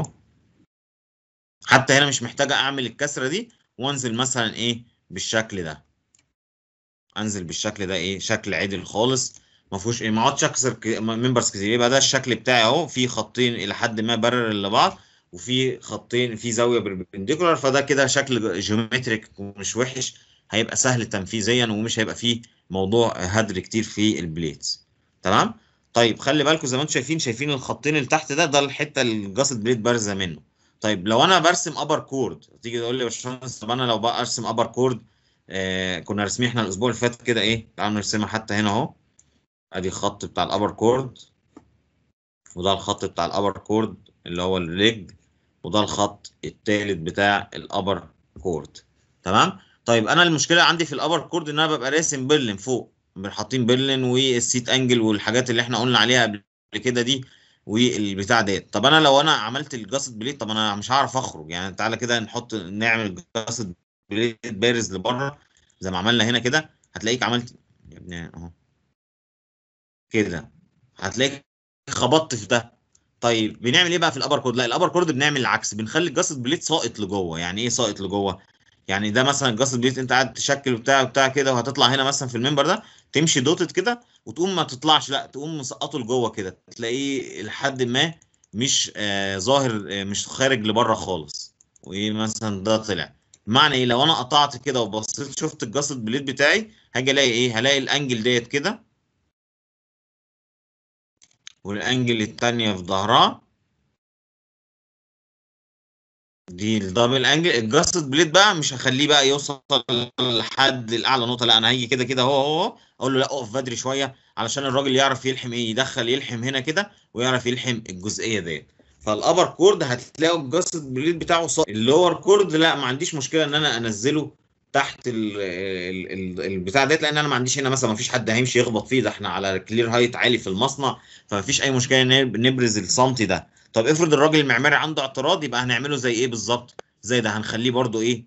S1: حتى هنا مش محتاجة اعمل الكسرة دي وانزل مثلا ايه بالشكل ده، انزل بالشكل ده ايه شكل عدل خالص، ما فيهوش ايه، ما اقعدش اكسر ممبرز كتير. يبقى ده الشكل بتاعي اهو، في خطين الى حد ما بارل لبعض وفي خطين في زاوية بربنديكولار، فده كده شكل جيومتريك ومش وحش، هيبقى سهل تنفيذيا ومش هيبقى فيه موضوع هدر كتير في البليتس. تمام. طيب خلي بالكم زي ما انتم شايفين الخطين اللي تحت ده الحته اللي الجاست بليت بارزه منه. طيب لو انا برسم ابر كورد، تيجي تقول لي يا باشمهندس طب انا لو بقى ارسم ابر كورد، كنا راسمين احنا الاسبوع اللي فات كده ايه، تعالوا نرسمها حتى هنا اهو. ادي الخط بتاع الابر كورد، وده الخط بتاع الابر كورد اللي هو الليج، وده الخط التالت بتاع الابر كورد. تمام. طيب انا المشكله عندي في الابر كورد ان انا ببقى راسم بيرلين فوق، حاطين بيرلين والسيت انجل والحاجات اللي احنا قلنا عليها قبل كده دي، والبتاع ديت. طب انا لو انا عملت الجاست بليت، طب انا مش هعرف اخرج يعني. تعالى كده نعمل جاست بليت بارز لبره زي ما عملنا هنا كده. هتلاقيك عملت يا ابني اهو كده، هتلاقيك خبطت في ده. طيب بنعمل ايه بقى في الابر كورد؟ لا الابر كورد بنعمل العكس، بنخلي الجاست بليت ساقط لجوه. يعني ايه ساقط لجوه؟ يعني ده مثلا الجاست بليت انت قاعد تشكل وبتاع كده، وهتطلع هنا مثلا في المنبر ده، تمشي دوتت كده وتقوم ما تطلعش، لا تقوم مسقطه لجوه كده، تلاقيه لحد ما مش ظاهر، مش خارج لبره خالص. وايه مثلا ده طلع. معنى ايه؟ لو انا قطعت كده وبصيت شفت الجاست بليت بتاعي، هاجي الاقي ايه؟ هلاقي الانجل ديت كده، والانجل التانية في ظهرها دي الدبل انجل. الجاست بليت بقى مش هخليه بقى يوصل لحد الاعلى نقطه، لا انا هيجي كده كده هو اقول له لا اقف بدري شويه، علشان الراجل يعرف يلحم ايه، يدخل يلحم هنا كده ويعرف يلحم الجزئيه ديت. فالابر كورد هتلاقوا الجاست بليت بتاعه صار. اللور كورد لا، ما عنديش مشكله ان انا انزله تحت البتاع ديت، لان انا ما عنديش هنا مثلا، ما فيش حد هيمشي يخبط فيه، ده احنا على كلير هايت عالي في المصنع، فما فيش اي مشكله ان نبرز السنتي ده. طب افرض الراجل المعماري عنده اعتراض، يبقى هنعمله زي ايه بالظبط؟ زي ده، هنخليه برضو ايه،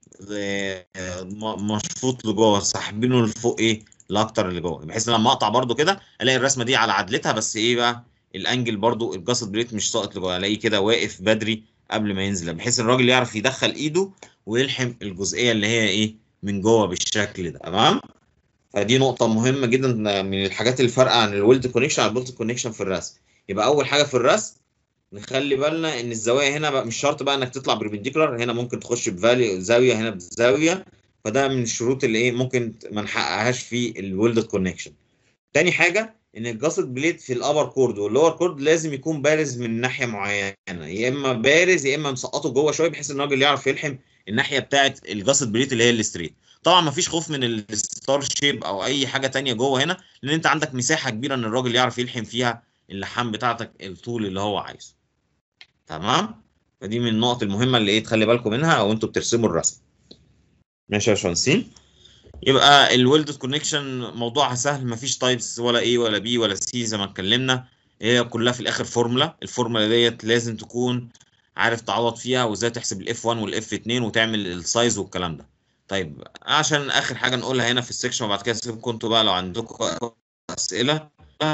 S1: مشفوط لجوه، ساحبينه لفوق ايه، لاكتر اللي جوه، بحيث لما اقطع برضو كده الاقي الرسمه دي على عدلتها، بس ايه بقى، الانجل برضو الجاست بليت مش ساقط لجوه، الاقيه كده واقف بدري قبل ما ينزل، بحيث الراجل يعرف يدخل ايده ويلحم الجزئيه اللي هي ايه من جوه بالشكل ده. تمام. فدي نقطة مهمة جدا من الحاجات اللي فرق عن الويلد كونكشن عن البولت كونكشن في الرسم. يبقى أول حاجة في الرسم نخلي بالنا ان الزوايا هنا بقى مش شرط بقى انك تطلع بربنديكولار، هنا ممكن تخش بفالي زاويه، هنا بزاويه. فده من الشروط اللي ايه ممكن ما نحققهاش في الويلد كونكشن. تاني حاجه ان الجاست بليد في الابر كورد واللور كورد لازم يكون بارز من ناحيه معينه، يا اما بارز يا اما مسقطه جوه شويه، بحيث ان الراجل يعرف يلحم الناحيه بتاعه الجاست بليد اللي هي الستريت. طبعا ما فيش خوف من الستار شيب او اي حاجه تانية جوه هنا، لان انت عندك مساحه كبيره ان الراجل يعرف يلحم فيها اللحام بتاعتك الطول اللي هو عايزه. تمام. فدي من النقط المهمه اللي ايه تخلي بالكم منها او انتوا بترسموا الرسم. ماشي يا باشمهندسين. يبقى الويلد كونكشن موضوعها سهل، مفيش تايبس ولا ايه ولا بي ولا سي زي ما اتكلمنا، هي كلها في الاخر فورمولا. الفورمولا ديت لازم تكون عارف تعوض فيها، وازاي تحسب الاف 1 والاف 2 وتعمل السايز والكلام ده. طيب عشان اخر حاجه نقولها هنا في السكشن، وبعد كده اسيبكم انتوا بقى لو عندكم اسئله.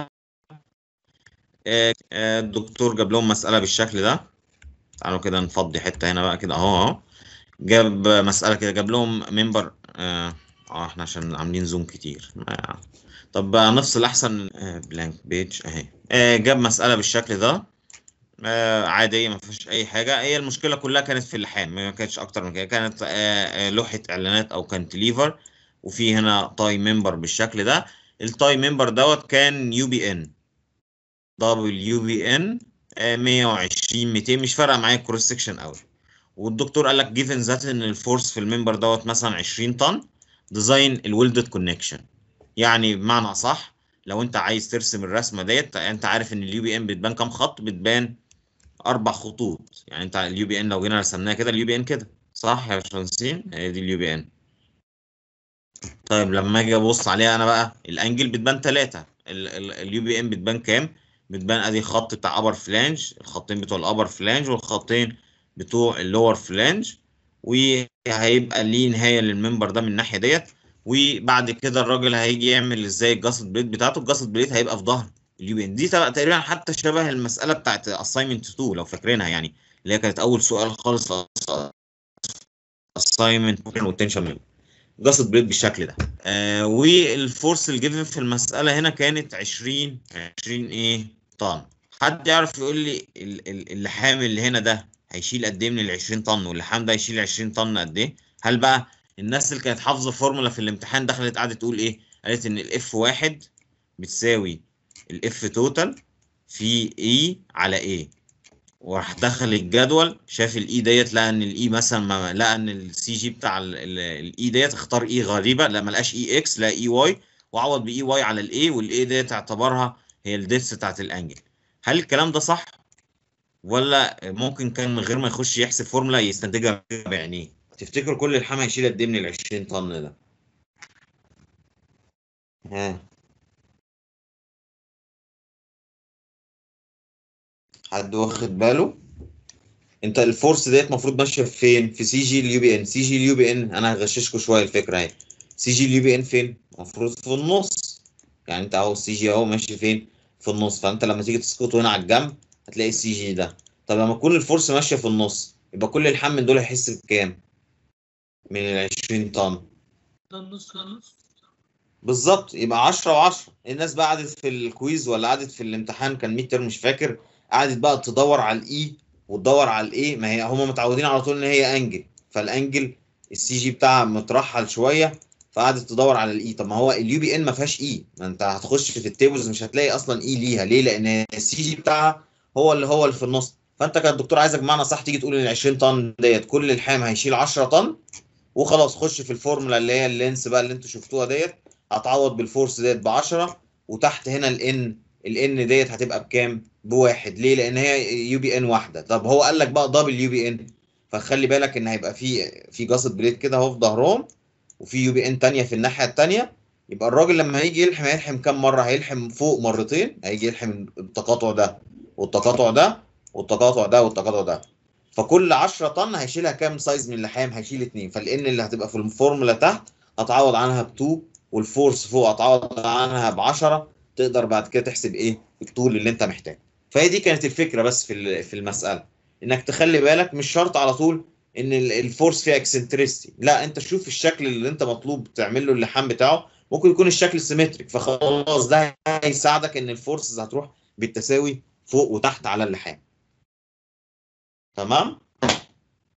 S1: الدكتور جاب لهم مساله بالشكل ده. تعالوا كده نفضي حته هنا بقى كده اهو. جاب مسألة كده، جاب لهم منبر احنا عشان عاملين زوم كتير طب بقى نفصل احسن. بلانك بيج اهي. جاب مسألة بالشكل ده، عادية ما فيهاش اي حاجة. هي المشكلة كلها كانت في اللحام، ما كانتش اكتر من كده. كانت لوحة اعلانات او كانتليفر، وفي هنا تاي ممبر بالشكل ده. التاي ممبر دوت كان يو بي ان، دبليو بي ان 120 200، مش فارقة معايا الكروس سكشن قوي. والدكتور قال لك جيفن ذات ان الفورس في الممبر دوت مثلا 20 طن، ديزاين الويلدد كونكشن. يعني بمعنى صح، لو انت عايز ترسم الرسمه ديت، انت عارف ان اليو بي ان بتبان كام خط؟ بتبان 4 خطوط. يعني انت اليو بي ان لو جينا رسمناها كده، اليو بي ان كده صح يا باشمهندسين؟ هي دي اليو بي ان. طيب لما اجي ابص عليها انا بقى، الانجل بتبان 3. اليو بي ان بتبان كام؟ بتبان ادي خط بتاع ابر فلانج، الخطين بتوع الابر فلانج والخطين بتوع اللور فلانج، وهيبقى ليه نهايه للممبر ده من الناحيه ديت. وبعد كده الراجل هيجي يعمل ازاي الجاست بليت بتاعته. الجاست بليت هيبقى في ظهر اليو بي ان. دي تقريبا حتى شبه المساله بتاعت اساينمنت 2 لو فاكرينها، يعني اللي هي كانت اول سؤال خالص في اساينمنت والتنشن. جاست بليت بالشكل ده. والفورس الجيفن في المسألة هنا كانت 20 ايه طن. حد يعرف يقول لي اللحام اللي هنا ده هيشيل قد ايه من ال 20 طن، واللحام ده هيشيل 20 طن قد ايه؟ هل بقى الناس اللي كانت حافظة فورمولا في الامتحان دخلت قعدت تقول ايه؟ قالت ان الاف واحد بتساوي الاف توتال في اي على ايه، وراح دخل الجدول شاف الاي ديت، لقى ان الاي مثلا ما لقى ان السي جي بتاع الاي ديت، اختار اي غريبه، لا ما لقاش اي اكس، لا اي واي، وعوض باي واي على الاي، والاي ديت اعتبرها هي الديبس بتاعت الانجل. هل الكلام ده صح، ولا ممكن كان من غير ما يخش يحسب فورمولا يستنتجها بعينيه؟ تفتكر كل الحمى هيشيل قد ايه من ال 20 طن ده؟ ها. حد واخد باله؟ انت الفورس ديت المفروض ماشيه فين؟ في سي جي اليو بي ان. سي جي اليو بي ان انا هغششكوا شويه الفكره اهي. سي جي اليو بي ان فين؟ المفروض في النص. يعني انت اهو السي جي اهو ماشي فين؟ في النص. فانت لما تيجي تسقطه هنا على الجنب هتلاقي السي جي ده. طب لما تكون الفورس ماشيه في النص يبقى كل الحمل من دول هيحس بكام؟ من ال 20 طن.
S3: ده النص نص.
S1: بالظبط، يبقى 10 و10. الناس بقى قعدت في الكويز ولا قعدت في الامتحان، كان ميد ترم مش فاكر، قعدت بقى تدور على الاي وتدور على الايه. ما هي هم متعودين على طول ان هي انجل، فالانجل السي جي بتاعها مترحل شويه، فقعدت تدور على الاي. طب ما هو اليو بي ان ما فيهاش اي، ما انت هتخش في التيبلز مش هتلاقي اصلا اي ليها. ليه؟ لان السي جي بتاعها هو اللي في النص. فانت كان الدكتور عايزك بمعنى صح تيجي تقول ال 20 طن ديت كل الحام هيشيل 10 طن وخلاص. خش في الفورمولا اللي هي اللينس بقى اللي انتوا شفتوها ديت، هتعوض بالفورس ديت ب 10، وتحت هنا الان ديت هتبقى بكام؟ بواحد. ليه؟ لان هي يو بي ان واحده. طب هو قال لك بقى دبل يو بي ان، فخلي بالك ان هيبقى في جاست بليت كده اهو في ظهرهم، وفي يو بي ان تانيه في الناحيه التانيه. يبقى الراجل لما هيجي يلحم هيلحم كام مره؟ هيلحم فوق مرتين، هيجي يلحم التقاطع ده والتقاطع ده والتقاطع ده والتقاطع ده. فكل 10 طن هيشيلها كام سايز من اللحام؟ هيشيل 2. فالان اللي هتبقى في الفورمولا تحت هتعوض عنها ب 2، والفورس فوق هتعوض عنها ب 10. تقدر بعد كده تحسب ايه الطول اللي انت محتاجه. فهي دي كانت الفكره بس في المساله، انك تخلي بالك مش شرط على طول ان الفورس فيها اكسنتريستي. لا، انت شوف الشكل اللي انت مطلوب تعمل له اللحام بتاعه، ممكن يكون الشكل سيمتريك، فخلاص ده هيساعدك ان الفورسز هتروح بالتساوي فوق وتحت على اللحام. تمام.